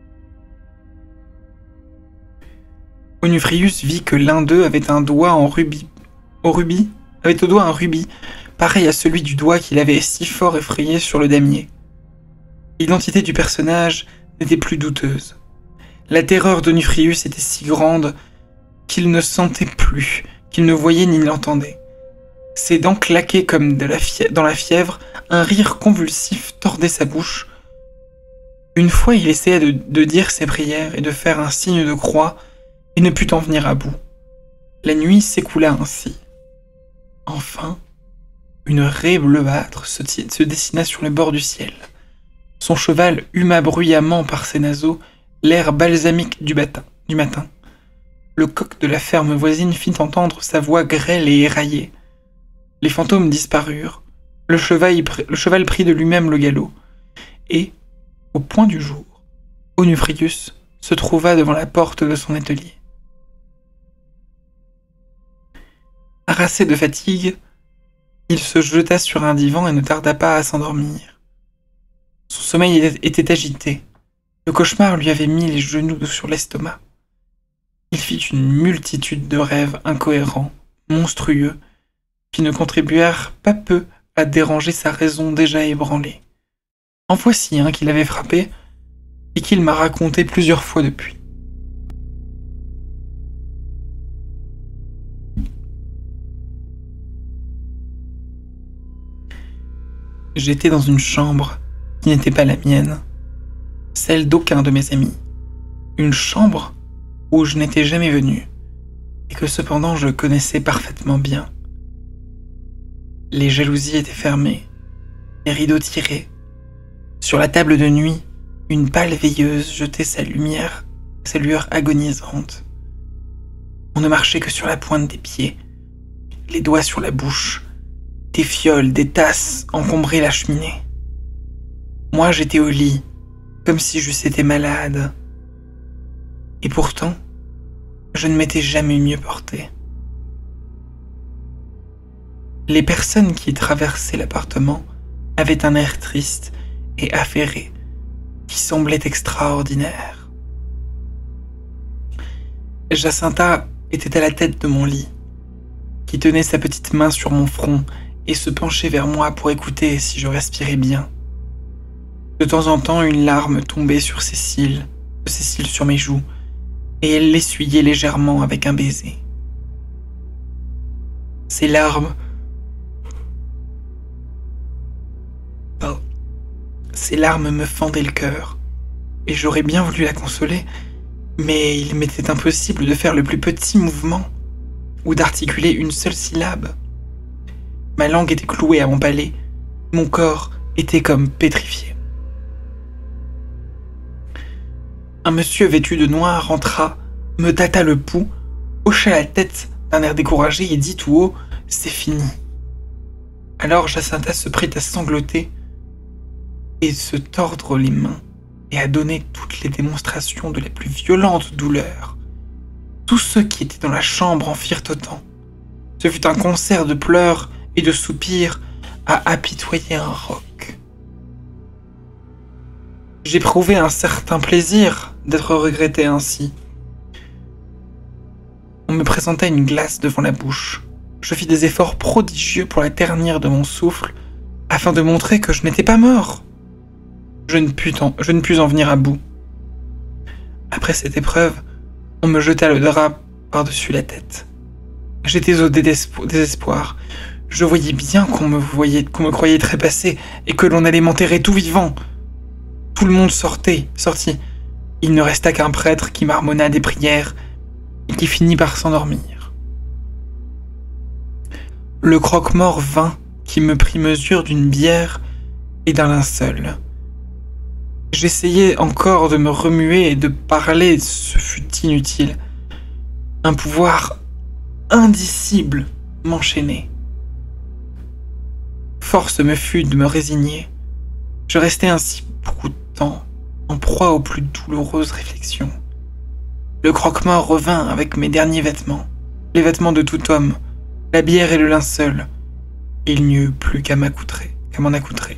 Onufrius vit que l'un d'eux avait un doigt en rubis, au rubis, avait au doigt un rubis, pareil à celui du doigt qu'il avait si fort effrayé sur le damier. L'identité du personnage n'était plus douteuse. La terreur d'Onufrius était si grande qu'il ne sentait plus, qu'il ne voyait ni l'entendait. Ses dents claquaient comme de la fièvre, dans la fièvre, un rire convulsif tordait sa bouche. Une fois, il essaya de, de dire ses prières et de faire un signe de croix, et ne put en venir à bout. La nuit s'écoula ainsi. Enfin, une raie bleuâtre se, se dessina sur le bord du ciel. Son cheval huma bruyamment par ses naseaux l'air balsamique du, matin, du matin. Le coq de la ferme voisine fit entendre sa voix grêle et éraillée. Les fantômes disparurent. Le cheval, le cheval prit de lui-même le galop. Et, au point du jour, Onufrius se trouva devant la porte de son atelier. Harassé de fatigue, il se jeta sur un divan et ne tarda pas à s'endormir. Son sommeil était agité. Le cauchemar lui avait mis les genoux sur l'estomac. Il fit une multitude de rêves incohérents, monstrueux, qui ne contribuèrent pas peu à déranger sa raison déjà ébranlée. En voici un qui l'avait frappé et qu'il m'a raconté plusieurs fois depuis. J'étais dans une chambre qui n'était pas la mienne, celle d'aucun de mes amis. Une chambre où je n'étais jamais venu, et que cependant je connaissais parfaitement bien. Les jalousies étaient fermées, les rideaux tirés. Sur la table de nuit, une pâle veilleuse jetait sa lumière, sa lueur agonisante. On ne marchait que sur la pointe des pieds, les doigts sur la bouche. Des fioles, des tasses encombraient la cheminée. Moi, j'étais au lit, comme si j'eusse été malade. Et pourtant, je ne m'étais jamais mieux porté. Les personnes qui traversaient l'appartement avaient un air triste et affairé, qui semblait extraordinaire. Jacinta était à la tête de mon lit, qui tenait sa petite main sur mon front et se penchait vers moi pour écouter si je respirais bien. De temps en temps, une larme tombait sur ses cils, de ses cils sur mes joues, et elle l'essuyait légèrement avec un baiser. Ces larmes... Pardon. Ces larmes me fendaient le cœur, et j'aurais bien voulu la consoler, mais il m'était impossible de faire le plus petit mouvement, ou d'articuler une seule syllabe. Ma langue était clouée à mon palais, mon corps était comme pétrifié. Un monsieur vêtu de noir entra, me tâta le pouls, hocha la tête d'un air découragé et dit tout haut c'est fini. Alors Jacintha se prit à sangloter et se tordre les mains et à donner toutes les démonstrations de la plus violente douleur. Tous ceux qui étaient dans la chambre en firent autant. Ce fut un concert de pleurs et de soupirs à apitoyer un roc. J'éprouvais un certain plaisir d'être regretté ainsi. On me présenta une glace devant la bouche. Je fis des efforts prodigieux pour la ternir de mon souffle, afin de montrer que je n'étais pas mort. Je ne pus en, je ne pus en venir à bout. Après cette épreuve, on me jeta le drap par-dessus la tête. J'étais au désespo- désespoir. Je voyais bien qu'on me voyait, qu'on me croyait trépassé et que l'on allait m'enterrer tout vivant. Tout le monde sortait, sortit. Il ne resta qu'un prêtre qui marmonna des prières et qui finit par s'endormir. Le croque-mort vint qui me prit mesure d'une bière et d'un linceul. J'essayais encore de me remuer et de parler, ce fut inutile. Un pouvoir indicible m'enchaînait. Force me fut de me résigner. Je restai ainsi beaucoup de temps, en proie aux plus douloureuses réflexions. Le croque-mort revint avec mes derniers vêtements, les vêtements de tout homme, la bière et le linceul. Il n'y eut plus qu'à m'accoutrer, qu'à m'en accoutrer.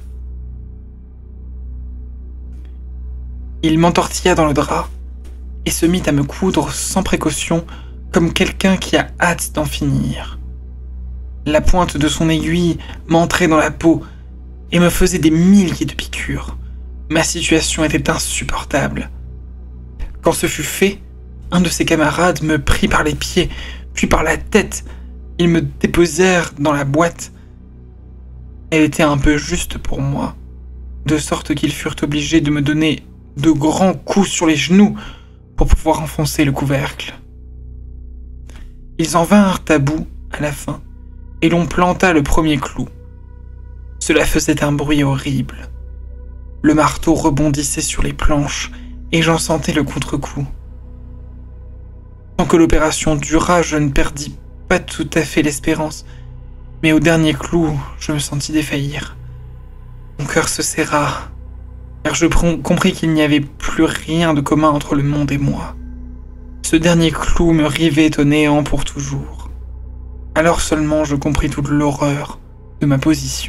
Il m'entortilla dans le drap et se mit à me coudre sans précaution, comme quelqu'un qui a hâte d'en finir. La pointe de son aiguille m'entrait dans la peau et me faisait des milliers de piqûres. Ma situation était insupportable. Quand ce fut fait, un de ses camarades me prit par les pieds, puis par la tête. Ils me déposèrent dans la boîte. Elle était un peu juste pour moi, de sorte qu'ils furent obligés de me donner de grands coups sur les genoux pour pouvoir enfoncer le couvercle. Ils en vinrent à bout à la fin, et l'on planta le premier clou. Cela faisait un bruit horrible. Le marteau rebondissait sur les planches, et j'en sentais le contre-coup. Tant que l'opération dura, je ne perdis pas tout à fait l'espérance, mais au dernier clou, je me sentis défaillir. Mon cœur se serra, car je compris qu'il n'y avait plus rien de commun entre le monde et moi. Ce dernier clou me rivait au néant pour toujours. Alors seulement je compris toute l'horreur de ma position.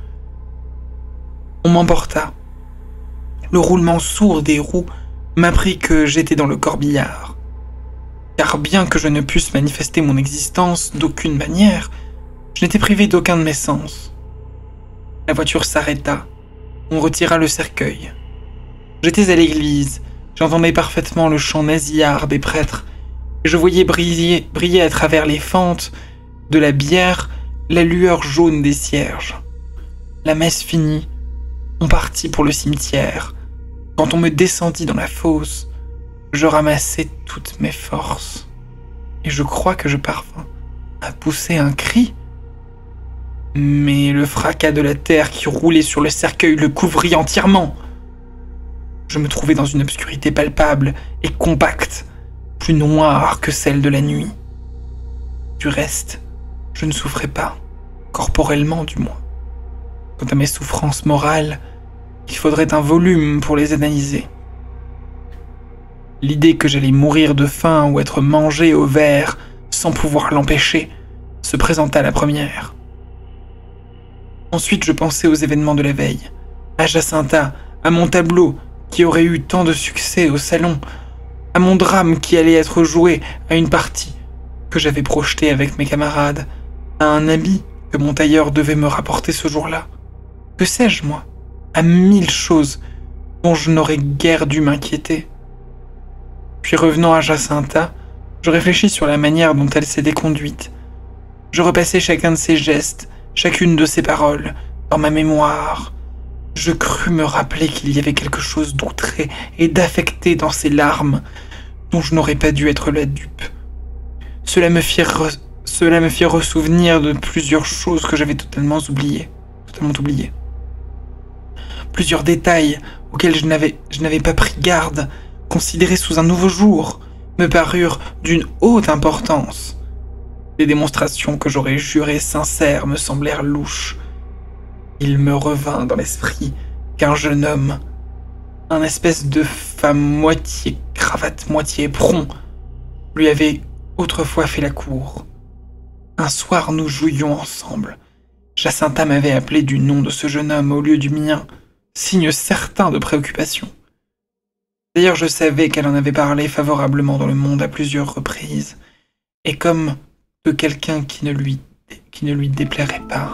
On m'emporta. Le roulement sourd des roues m'apprit que j'étais dans le corbillard. Car bien que je ne pusse manifester mon existence d'aucune manière, je n'étais privé d'aucun de mes sens. La voiture s'arrêta. On retira le cercueil. J'étais à l'église. J'entendais parfaitement le chant nasillard des prêtres. Et je voyais briller, briller à travers les fentes de la bière la lueur jaune des cierges. La messe finie, on partit pour le cimetière. Quand on me descendit dans la fosse, je ramassai toutes mes forces. Et je crois que je parvins à pousser un cri. Mais le fracas de la terre qui roulait sur le cercueil le couvrit entièrement. Je me trouvais dans une obscurité palpable et compacte, plus noire que celle de la nuit. Du reste, je ne souffrais pas, corporellement du moins. Quant à mes souffrances morales, il faudrait un volume pour les analyser. L'idée que j'allais mourir de faim ou être mangé au ver sans pouvoir l'empêcher se présenta la première. Ensuite, je pensais aux événements de la veille, à Jacintha, à mon tableau qui aurait eu tant de succès au salon, à mon drame qui allait être joué, à une partie que j'avais projetée avec mes camarades, à un habit que mon tailleur devait me rapporter ce jour-là. Que sais-je, moi? À mille choses dont je n'aurais guère dû m'inquiéter. Puis revenant à Jacintha, je réfléchis sur la manière dont elle s'était conduite. Je repassai chacun de ses gestes, chacune de ses paroles, dans ma mémoire. Je crus me rappeler qu'il y avait quelque chose d'outré et d'affecté dans ses larmes, dont je n'aurais pas dû être la dupe. Cela me fit, re... Cela me fit ressouvenir de plusieurs choses que j'avais totalement oubliées. Totalement oubliées. Plusieurs détails auxquels je n'avais, je n'avais pas pris garde, considérés sous un nouveau jour, me parurent d'une haute importance. Les démonstrations que j'aurais jurées sincères me semblèrent louches. Il me revint dans l'esprit qu'un jeune homme, un espèce de femme moitié cravate, moitié éperon, lui avait autrefois fait la cour. Un soir, nous jouions ensemble. Jacinta m'avait appelé du nom de ce jeune homme au lieu du mien, signe certain de préoccupation. D'ailleurs, je savais qu'elle en avait parlé favorablement dans le monde à plusieurs reprises, et comme de quelqu'un qui ne lui, qui ne lui déplairait pas.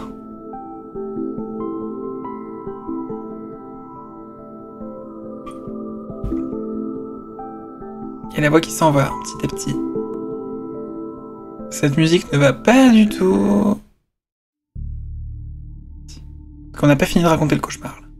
Il y a la voix qui s'en va, petit à petit. Cette musique ne va pas du tout. Parce qu'on n'a pas fini de raconter le cauchemar. Là.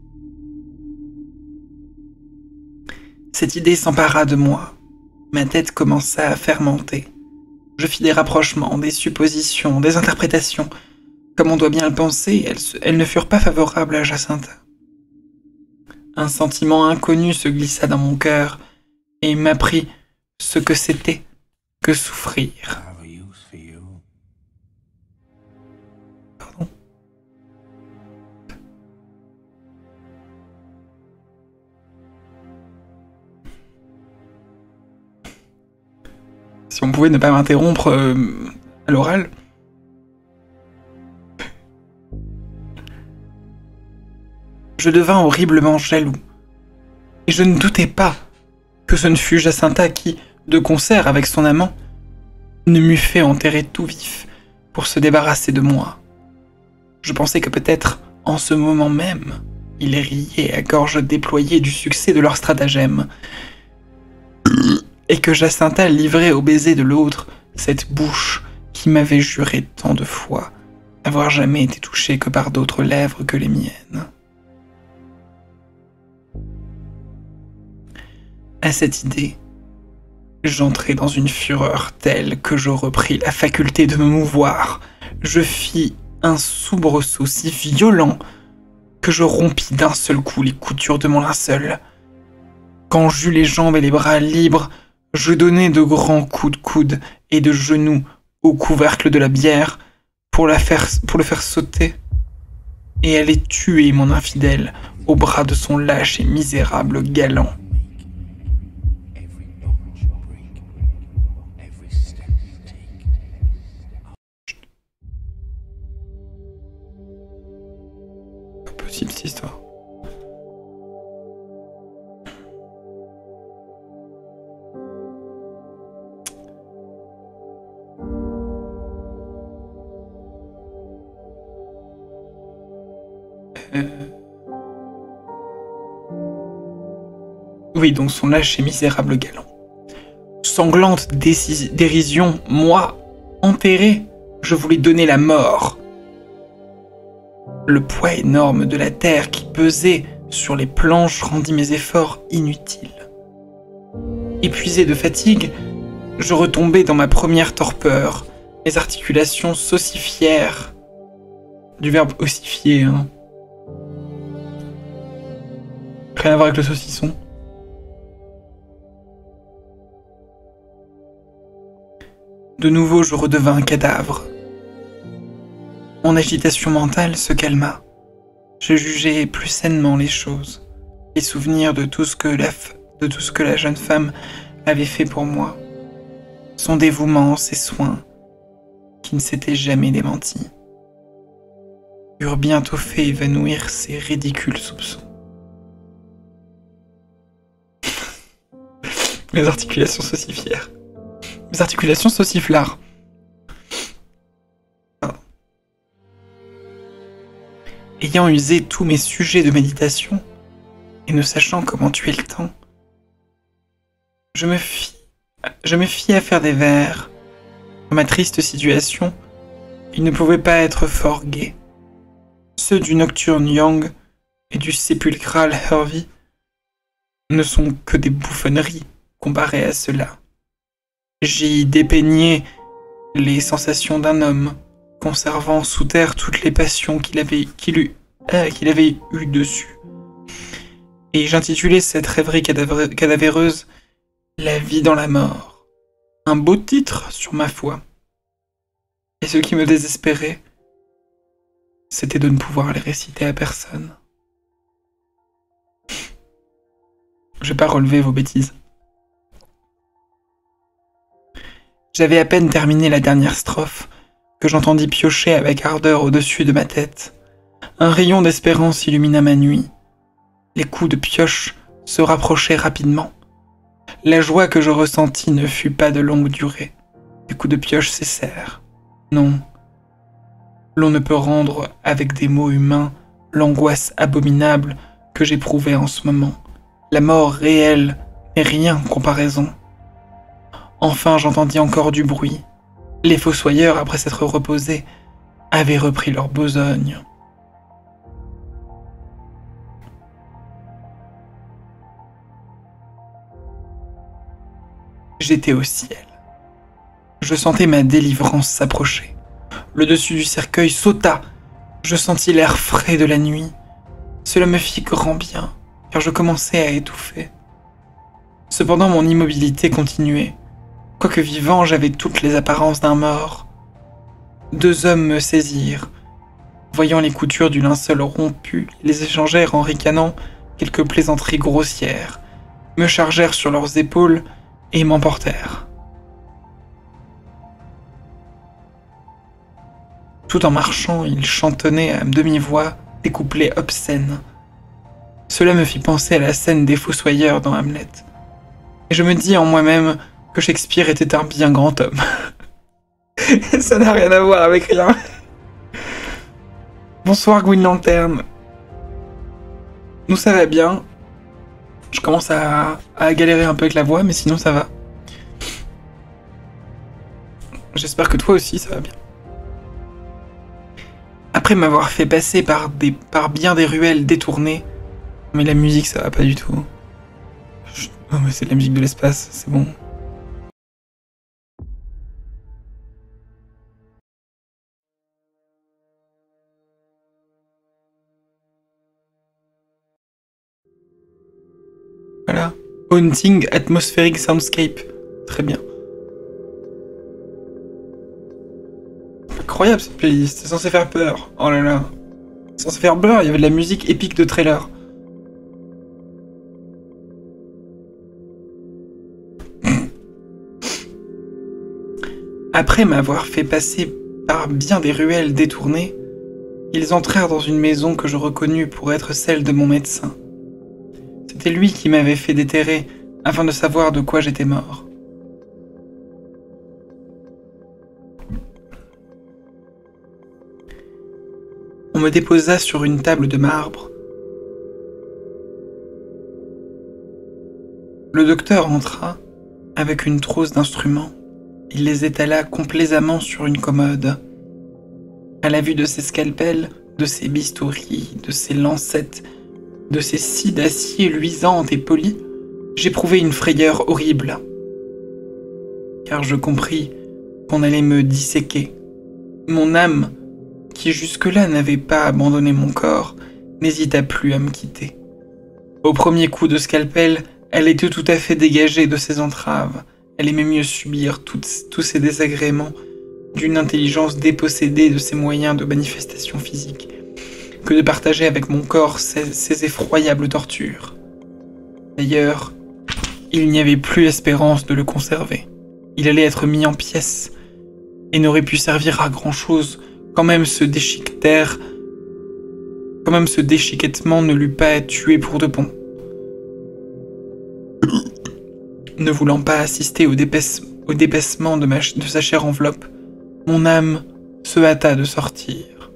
Cette idée s'empara de moi. Ma tête commença à fermenter. Je fis des rapprochements, des suppositions, des interprétations. Comme on doit bien le penser, elles, se... elles ne furent pas favorables à Jacinta. Un sentiment inconnu se glissa dans mon cœur et m'apprit ce que c'était que souffrir. Pardon. Si on pouvait ne pas m'interrompre euh, à l'oral. Je devins horriblement jaloux. Et je ne doutais pas que ce ne fût Jacinta qui, de concert avec son amant, ne m'eût fait enterrer tout vif pour se débarrasser de moi. Je pensais que peut-être, en ce moment même, ils riaient à gorge déployée du succès de leur stratagème, et que Jacinta livrait au baiser de l'autre cette bouche qui m'avait juré tant de fois avoir jamais été touchée que par d'autres lèvres que les miennes. À cette idée, j'entrai dans une fureur telle que je repris la faculté de me mouvoir. Je fis un soubresaut si violent que je rompis d'un seul coup les coutures de mon linceul. Quand j'eus les jambes et les bras libres, je donnai de grands coups de coude et de genoux au couvercle de la bière pour, la faire, pour le faire sauter et aller tuer mon infidèle au bras de son lâche et misérable galant. Cette histoire. Euh... Oui, donc son lâche et misérable galant. Sanglante dérision, moi, enterré, je voulais donner la mort. Le poids énorme de la terre qui pesait sur les planches rendit mes efforts inutiles. Épuisé de fatigue, je retombais dans ma première torpeur. Mes articulations s'ossifièrent. Du verbe ossifier, hein. Rien à voir avec le saucisson. De nouveau, je redevins un cadavre. Mon agitation mentale se calma. Je jugeais plus sainement les choses, les souvenirs de tout ce que la, f... de tout ce que la jeune femme avait fait pour moi, son dévouement, ses soins, qui ne s'étaient jamais démentis, eurent bientôt fait évanouir ces ridicules soupçons. Mes articulations s'ossifièrent. Mes articulations s'ossiflèrent. Ayant usé tous mes sujets de méditation, et ne sachant comment tuer le temps, je me fis, je me fis à faire des vers. Dans ma triste situation, ils ne pouvaient pas être fort gais. Ceux du Nocturne Young et du sépulcral Hervey ne sont que des bouffonneries comparées à cela. J'y dépeignais les sensations d'un homme, conservant sous terre toutes les passions qu'il avait, qu'il eut, euh, qu'il avait eues dessus. Et j'intitulais cette rêverie cadavre, cadavéreuse « La vie dans la mort ». Un beau titre, sur ma foi. Et ce qui me désespérait, c'était de ne pouvoir les réciter à personne. Je vais pas relever vos bêtises. J'avais à peine terminé la dernière strophe que j'entendis piocher avec ardeur au-dessus de ma tête. Un rayon d'espérance illumina ma nuit. Les coups de pioche se rapprochaient rapidement. La joie que je ressentis ne fut pas de longue durée. Les coups de pioche cessèrent. Non. L'on ne peut rendre avec des mots humains l'angoisse abominable que j'éprouvais en ce moment. La mort réelle n'est rien en comparaison. Enfin, j'entendis encore du bruit. Les fossoyeurs, après s'être reposés, avaient repris leur besogne. J'étais au ciel. Je sentais ma délivrance s'approcher. Le dessus du cercueil sauta. Je sentis l'air frais de la nuit. Cela me fit grand bien, car je commençais à étouffer. Cependant, mon immobilité continuait. Quoique vivant, j'avais toutes les apparences d'un mort. Deux hommes me saisirent. Voyant les coutures du linceul rompu, ils les échangèrent en ricanant quelques plaisanteries grossières, me chargèrent sur leurs épaules et m'emportèrent. Tout en marchant, ils chantonnaient à demi-voix des couplets obscènes. Cela me fit penser à la scène des fossoyeurs dans Hamlet. Et je me dis en moi-même que Shakespeare était un bien grand homme. Ça n'a rien à voir avec rien. Bonsoir Gwyn Lanterne. Nous ça va bien. Je commence à, à galérer un peu avec la voix, mais sinon ça va. J'espère que toi aussi ça va bien. Après m'avoir fait passer par, des, par bien des ruelles détournées, mais la musique ça va pas du tout. Je, oh, mais c'est de la musique de l'espace, c'est bon. Voilà. Haunting Atmospheric Soundscape. Très bien. Incroyable cette playlist, c'est censé faire peur. Oh là là. C'est censé faire peur, il y avait de la musique épique de trailer. Après m'avoir fait passer par bien des ruelles détournées, ils entrèrent dans une maison que je reconnus pour être celle de mon médecin. C'était lui qui m'avait fait déterrer afin de savoir de quoi j'étais mort. On me déposa sur une table de marbre. Le docteur entra avec une trousse d'instruments. Il les étala complaisamment sur une commode. À la vue de ses scalpels, de ses bistouris, de ses lancettes, de ces scies d'acier luisantes et polies, j'éprouvai une frayeur horrible. Car je compris qu'on allait me disséquer. Mon âme, qui jusque-là n'avait pas abandonné mon corps, n'hésita plus à me quitter. Au premier coup de scalpel, elle était tout à fait dégagée de ses entraves. Elle aimait mieux subir toutes, tous ces désagréments d'une intelligence dépossédée de ses moyens de manifestation physique, que de partager avec mon corps ces, ces effroyables tortures. D'ailleurs, il n'y avait plus espérance de le conserver. Il allait être mis en pièces, et n'aurait pu servir à grand-chose quand même ce déchiquetère, quand même ce déchiquettement ne l'eût pas tué pour de bon. Ne voulant pas assister au, dépaisse, au dépaissement de, ma, de sa chère enveloppe, mon âme se hâta de sortir.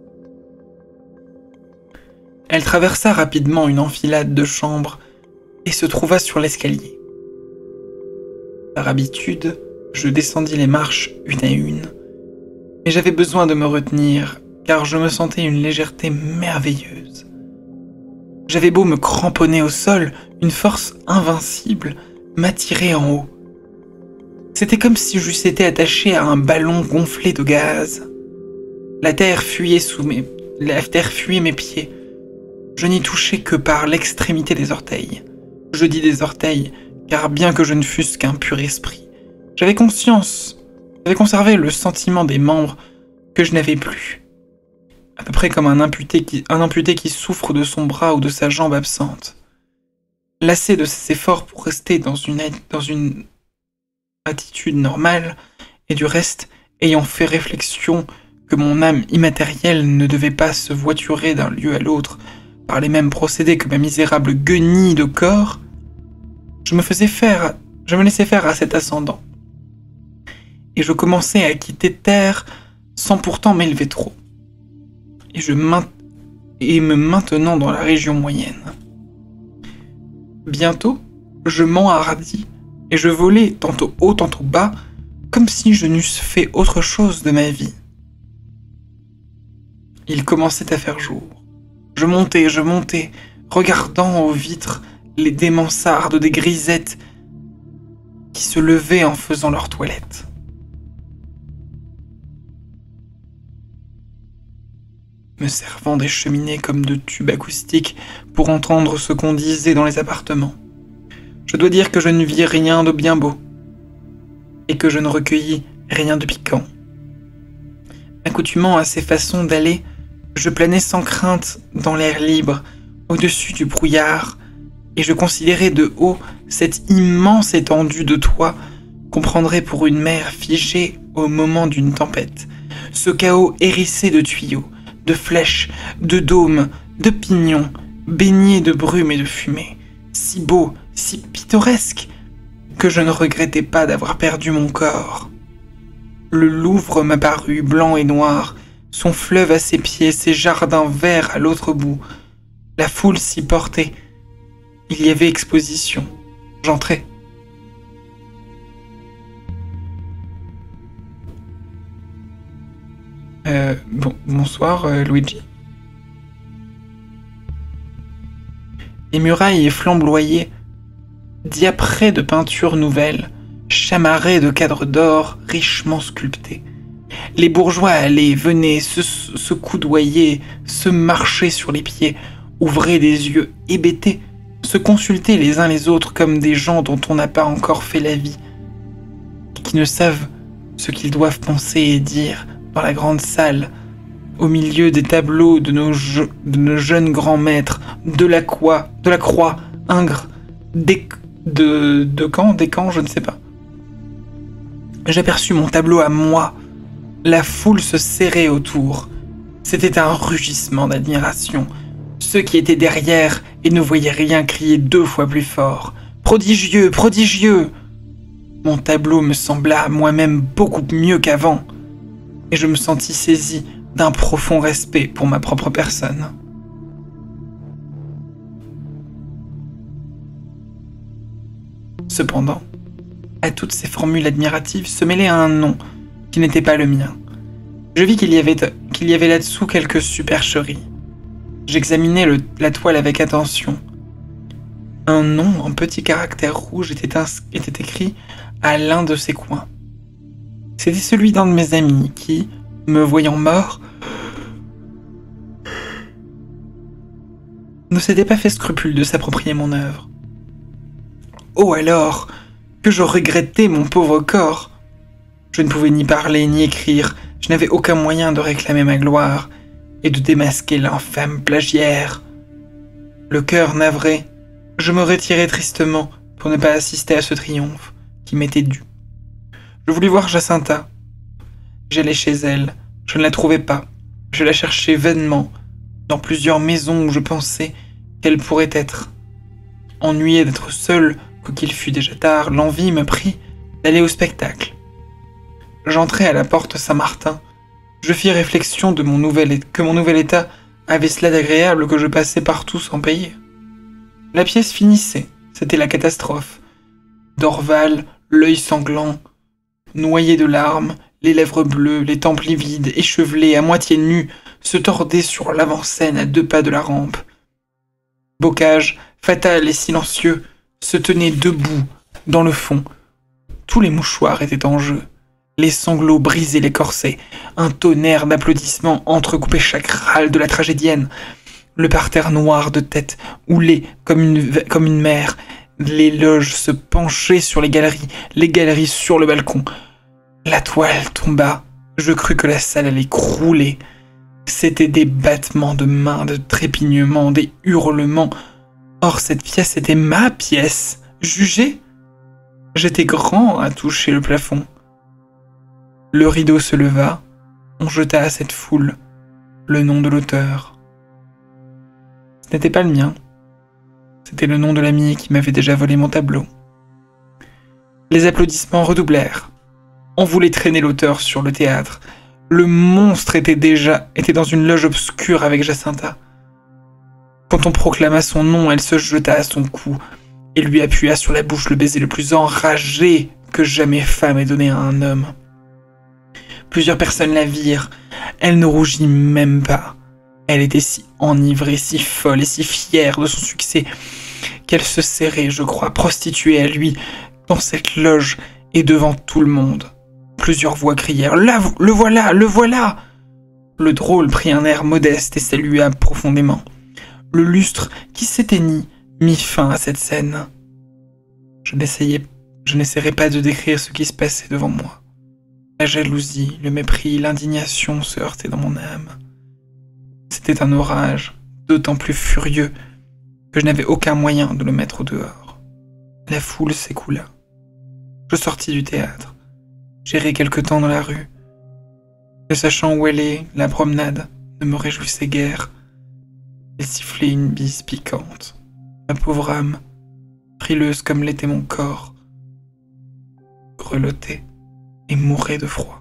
Elle traversa rapidement une enfilade de chambres et se trouva sur l'escalier. Par habitude, je descendis les marches une à une, mais j'avais besoin de me retenir car je me sentais une légèreté merveilleuse. J'avais beau me cramponner au sol, une force invincible m'attirait en haut. C'était comme si j'eusse été attaché à un ballon gonflé de gaz. La terre fuyait sous mes... La terre fuyait mes pieds. Je n'y touchais que par l'extrémité des orteils. Je dis des orteils, car bien que je ne fusse qu'un pur esprit, j'avais conscience J'avais conservé le sentiment des membres que je n'avais plus. À peu près comme un amputé, qui, un amputé qui souffre de son bras ou de sa jambe absente. Lassé de ses efforts pour rester dans une, dans une attitude normale, et du reste, ayant fait réflexion que mon âme immatérielle ne devait pas se voiturer d'un lieu à l'autre par les mêmes procédés que ma misérable guenille de corps, je me faisais faire, je me laissais faire à cet ascendant. Et je commençais à quitter terre sans pourtant m'élever trop. Et, je main... et me maintenant dans la région moyenne. Bientôt, je m'enhardis et je volais tantôt haut, tantôt bas, comme si je n'eusse fait autre chose de ma vie. Il commençait à faire jour. Je montais, je montais, regardant aux vitres les des mansardes des grisettes qui se levaient en faisant leur toilette. Me servant des cheminées comme de tubes acoustiques pour entendre ce qu'on disait dans les appartements. Je dois dire que je ne vis rien de bien beau, et que je ne recueillis rien de piquant. Accoutumant à ces façons d'aller, je planais sans crainte dans l'air libre, au-dessus du brouillard, et je considérais de haut cette immense étendue de toit qu'on prendrait pour une mer figée au moment d'une tempête, ce chaos hérissé de tuyaux, de flèches, de dômes, de pignons, baigné de brume et de fumée, si beau, si pittoresque, que je ne regrettais pas d'avoir perdu mon corps. Le Louvre m'apparut blanc et noir, son fleuve à ses pieds, ses jardins verts à l'autre bout. La foule s'y portait. Il y avait exposition. J'entrai. Euh, bon, bonsoir, euh, Luigi. Les murailles flamboyaient, diaprées de peintures nouvelles, chamarrées de cadres d'or richement sculptés. Les bourgeois allaient, venaient, se, se coudoyer, se marcher sur les pieds, ouvraient des yeux hébétés, se consulter les uns les autres comme des gens dont on n'a pas encore fait la vie, qui ne savent ce qu'ils doivent penser et dire dans la grande salle, au milieu des tableaux de nos, je, de nos jeunes grands maîtres, de la croix, de la croix, Ingres, des, de, de camp, des camps, je ne sais pas. J'aperçus mon tableau à moi. La foule se serrait autour. C'était un rugissement d'admiration. Ceux qui étaient derrière et ne voyaient rien criaient deux fois plus fort. Prodigieux, prodigieux! Mon tableau me sembla à moi-même beaucoup mieux qu'avant, et je me sentis saisi d'un profond respect pour ma propre personne. Cependant, à toutes ces formules admiratives se mêlait un nom qui n'était pas le mien. Je vis qu'il y avait, qu'il y avait là-dessous quelques supercheries. J'examinai le, la toile avec attention. Un nom en petits caractères rouges était, ins, était écrit à l'un de ses coins. C'était celui d'un de mes amis qui, me voyant mort, ne s'était pas fait scrupule de s'approprier mon œuvre. Oh alors, que je regrettais mon pauvre corps! Je ne pouvais ni parler ni écrire, je n'avais aucun moyen de réclamer ma gloire et de démasquer l'infâme plagiaire. Le cœur navré, je me retirai tristement pour ne pas assister à ce triomphe qui m'était dû. Je voulus voir Jacinta. J'allai chez elle, je ne la trouvais pas. Je la cherchais vainement dans plusieurs maisons où je pensais qu'elle pourrait être. Ennuyé d'être seul, quoiqu'il fût déjà tard, l'envie me prit d'aller au spectacle. J'entrai à la porte Saint-Martin. Je fis réflexion de mon nouvel que mon nouvel état avait cela d'agréable que je passais partout sans payer. La pièce finissait, c'était la catastrophe. Dorval, l'œil sanglant, noyé de larmes, les lèvres bleues, les tempes livides, échevelé, à moitié nu, se tordait sur l'avant-scène à deux pas de la rampe. Bocage, fatal et silencieux, se tenait debout, dans le fond. Tous les mouchoirs étaient en jeu. Les sanglots brisaient les corsets. Un tonnerre d'applaudissements entrecoupait chaque râle de la tragédienne. Le parterre noir de tête, houlé comme une, comme une mer. Les loges se penchaient sur les galeries, les galeries sur le balcon. La toile tomba. Je crus que la salle allait crouler. C'étaient des battements de mains, de trépignements, des hurlements. Or, cette pièce était ma pièce. Jugez. J'étais grand à toucher le plafond. Le rideau se leva. On jeta à cette foule le nom de l'auteur. Ce n'était pas le mien. C'était le nom de l'ami qui m'avait déjà volé mon tableau. Les applaudissements redoublèrent. On voulait traîner l'auteur sur le théâtre. Le monstre était déjà était dans une loge obscure avec Jacinta. Quand on proclama son nom, elle se jeta à son cou et lui appuya sur la bouche le baiser le plus enragé que jamais femme ait donné à un homme. Plusieurs personnes la virent. Elle ne rougit même pas. Elle était si enivrée, si folle et si fière de son succès qu'elle se serrait, je crois, prostituée à lui dans cette loge et devant tout le monde. Plusieurs voix crièrent « Là, le voilà, le voilà !» Le drôle prit un air modeste et salua profondément. Le lustre qui s'éteignit mit fin à cette scène. Je n'essayais, je n'essaierai pas de décrire ce qui se passait devant moi. La jalousie, le mépris, l'indignation se heurtaient dans mon âme. C'était un orage, d'autant plus furieux que je n'avais aucun moyen de le mettre au dehors. La foule s'écoula. Je sortis du théâtre. J'errai quelque temps dans la rue. Ne sachant où aller, la promenade ne me réjouissait guère. Elle sifflait une bise piquante. Ma pauvre âme, frileuse comme l'était mon corps, grelottait et mourait de froid.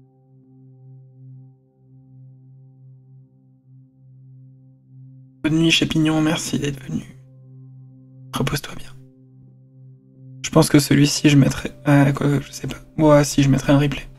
Bonne nuit, Chapignon, merci d'être venu. Repose-toi bien. Je pense que celui-ci, je mettrais... Ah, quoi, je sais pas. Ouais, si, je mettrais un replay.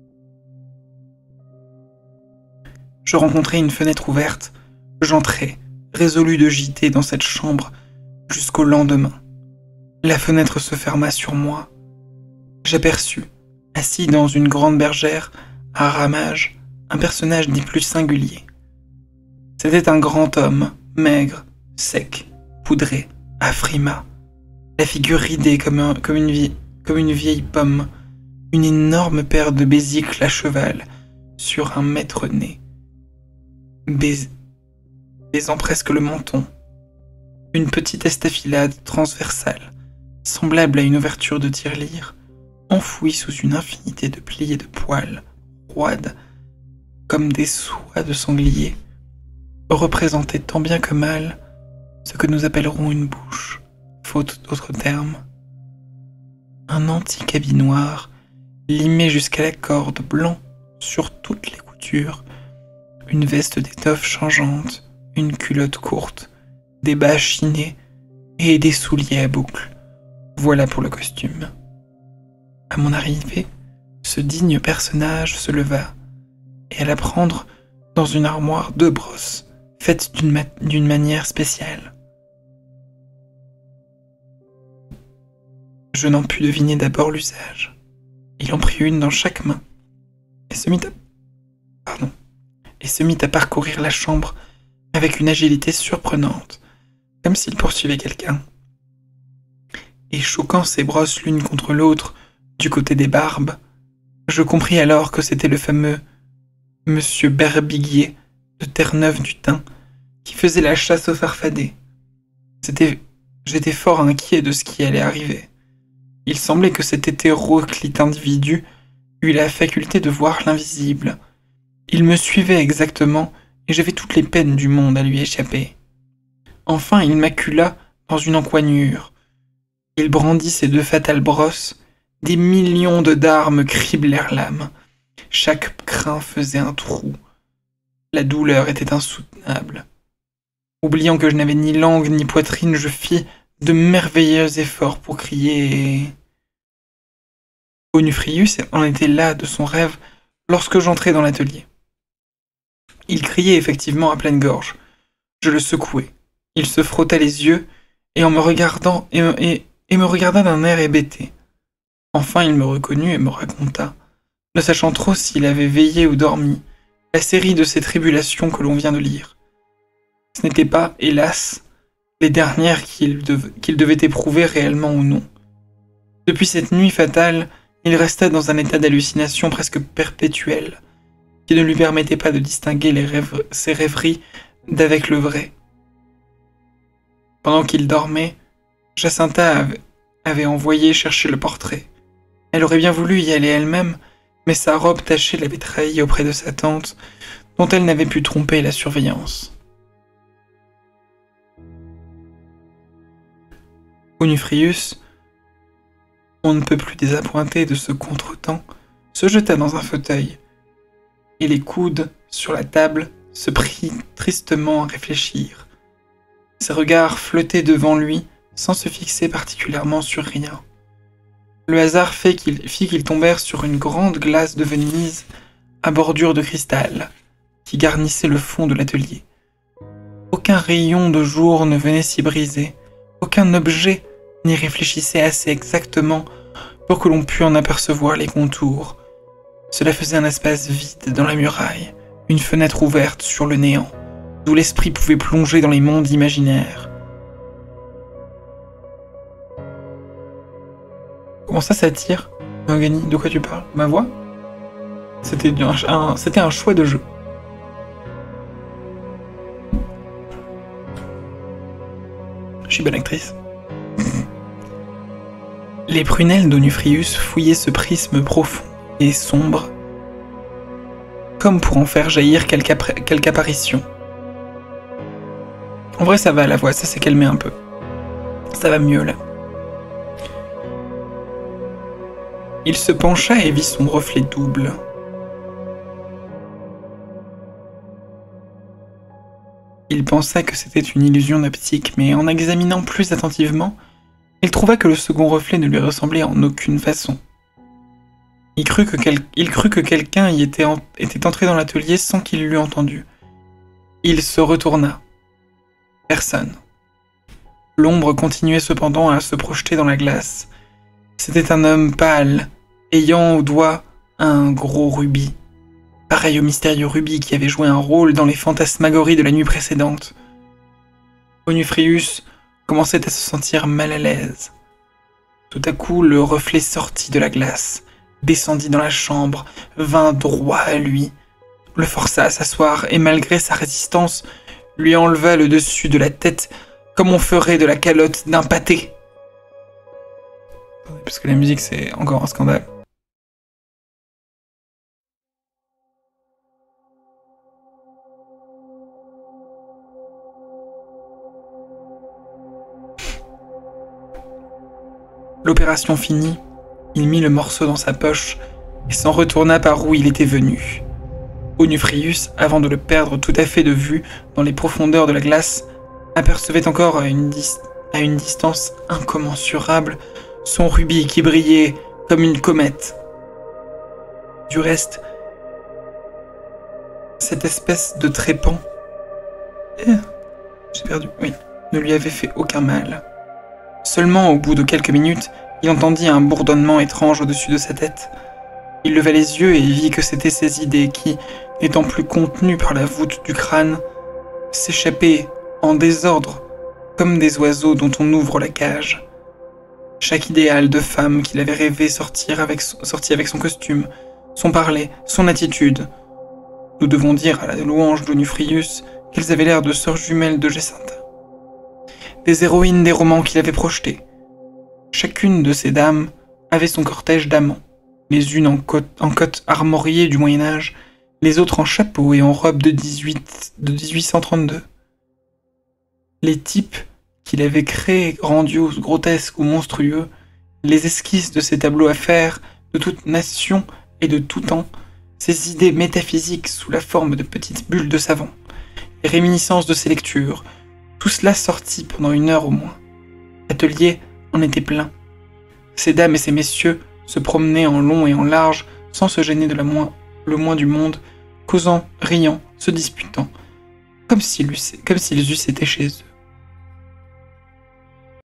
Je rencontrai une fenêtre ouverte. J'entrai, résolu de gîter dans cette chambre jusqu'au lendemain. La fenêtre se ferma sur moi. J'aperçus, assis dans une grande bergère, à ramage, un personnage des plus singuliers. C'était un grand homme, maigre, sec, poudré, à frimas, la figure ridée comme, un, comme, une vie, comme une vieille pomme, une énorme paire de besicles à cheval sur un maître-nez, bais, baisant presque le menton, une petite estafilade transversale, semblable à une ouverture de tirelire, enfouie sous une infinité de plis et de poils, roides, comme des soies de sanglier, représentait tant bien que mal ce que nous appellerons une bouche, faute d'autres termes. Un antique habit noir, limé jusqu'à la corde, blanc sur toutes les coutures, une veste d'étoffe changeante, une culotte courte, des bas chinés et des souliers à boucles. Voilà pour le costume. À mon arrivée, ce digne personnage se leva et alla prendre dans une armoire deux brosses faites d'une ma- d'une manière spéciale. Je n'en pus deviner d'abord l'usage. Il en prit une dans chaque main et se mit à... Pardon. et se mit à parcourir la chambre avec une agilité surprenante, comme s'il poursuivait quelqu'un. Et choquant ses brosses l'une contre l'autre du côté des barbes, je compris alors que c'était le fameux Monsieur Berbiguier de Terre-Neuve-du-Thym qui faisait la chasse aux farfadets. C'était... J'étais fort inquiet de ce qui allait arriver. Il semblait que cet hétéroclite individu eût la faculté de voir l'invisible. Il me suivait exactement et j'avais toutes les peines du monde à lui échapper. Enfin, il m'accula dans une encoignure. Il brandit ses deux fatales brosses. Des millions de dards criblèrent l'âme. Chaque crin faisait un trou. La douleur était insoutenable. Oubliant que je n'avais ni langue ni poitrine, je fis de merveilleux efforts pour crier et... Onufrius en était là de son rêve lorsque j'entrai dans l'atelier. Il criait effectivement à pleine gorge. Je le secouai. Il se frotta les yeux et en me regardant et, et, et me regarda d'un air hébété. Enfin, il me reconnut et me raconta, ne sachant trop s'il avait veillé ou dormi, la série de ces tribulations que l'on vient de lire. Ce n'était pas, hélas, les dernières qu'il dev- qu'il devait éprouver réellement ou non. Depuis cette nuit fatale, Il resta dans un état d'hallucination presque perpétuel, qui ne lui permettait pas de distinguer les rêves, ses rêveries d'avec le vrai. Pendant qu'il dormait, Jacinta avait envoyé chercher le portrait. Elle aurait bien voulu y aller elle-même, mais sa robe tachée l'avait trahie auprès de sa tante, dont elle n'avait pu tromper la surveillance. Onufrius, on ne peut plus désappointé de ce contretemps, se jeta dans un fauteuil, et les coudes sur la table se prit tristement à réfléchir. Ses regards flottaient devant lui sans se fixer particulièrement sur rien. Le hasard fit qu'ils fit qu'ils tombèrent sur une grande glace de Venise à bordure de cristal qui garnissait le fond de l'atelier. Aucun rayon de jour ne venait s'y briser, aucun objet n'y réfléchissait assez exactement pour que l'on pût en apercevoir les contours. Cela faisait un espace vide dans la muraille, une fenêtre ouverte sur le néant, d'où l'esprit pouvait plonger dans les mondes imaginaires. Comment ça s'attire, Morgani? De quoi tu parles? Ma voix? C'était un, un, c'était un choix de jeu. Je suis bonne actrice. Les prunelles d'Onufrius fouillaient ce prisme profond et sombre, comme pour en faire jaillir quelque, quelque apparition. En vrai, ça va, la voix, ça s'est calmé un peu. Ça va mieux, là. Il se pencha et vit son reflet double. Il pensa que c'était une illusion d'optique, mais en examinant plus attentivement, il trouva que le second reflet ne lui ressemblait en aucune façon. Il crut que, quel... il crut que quelqu'un y était, en... était entré dans l'atelier sans qu'il l'eût entendu. Il se retourna. Personne. L'ombre continuait cependant à se projeter dans la glace. C'était un homme pâle, ayant au doigt un gros rubis, pareil au mystérieux rubis qui avait joué un rôle dans les fantasmagories de la nuit précédente. Onufrius commençait à se sentir mal à l'aise. Tout à coup, le reflet sortit de la glace, descendit dans la chambre, vint droit à lui, le força à s'asseoir et malgré sa résistance, lui enleva le dessus de la tête comme on ferait de la calotte d'un pâté. Parce que la musique, c'est encore un scandale. L'opération finie, il mit le morceau dans sa poche et s'en retourna par où il était venu. Onufrius, avant de le perdre tout à fait de vue dans les profondeurs de la glace, apercevait encore à une, dis- à une distance incommensurable son rubis qui brillait comme une comète. Du reste, cette espèce de trépan, eh, j'ai perdu, oui, ne lui avait fait aucun mal. Seulement, au bout de quelques minutes, il entendit un bourdonnement étrange au-dessus de sa tête. Il leva les yeux et vit que c'étaient ses idées qui, n'étant plus contenues par la voûte du crâne, s'échappaient en désordre, comme des oiseaux dont on ouvre la cage. Chaque idéal de femme qu'il avait rêvé sortir avec son, sorti avec son costume, son parler, son attitude. Nous devons dire à la louange d'Onufrius qu'elles avaient l'air de sœurs jumelles de Jacinta. Des héroïnes des romans qu'il avait projetés. Chacune de ces dames avait son cortège d'amants, les unes en cotte, en cotte armoriée du Moyen-Âge, les autres en chapeau et en robe de, dix-huit, de dix-huit cent trente-deux. Les types qu'il avait créés, grandioses, grotesques ou monstrueux, les esquisses de ces tableaux à faire, de toute nation et de tout temps, ces idées métaphysiques sous la forme de petites bulles de savon, les réminiscences de ses lectures, tout cela sortit pendant une heure au moins. L'atelier en était plein. Ces dames et ces messieurs se promenaient en long et en large, sans se gêner de la moins, le moins du monde, causant, riant, se disputant, comme s'ils, comme s'ils eussent été chez eux.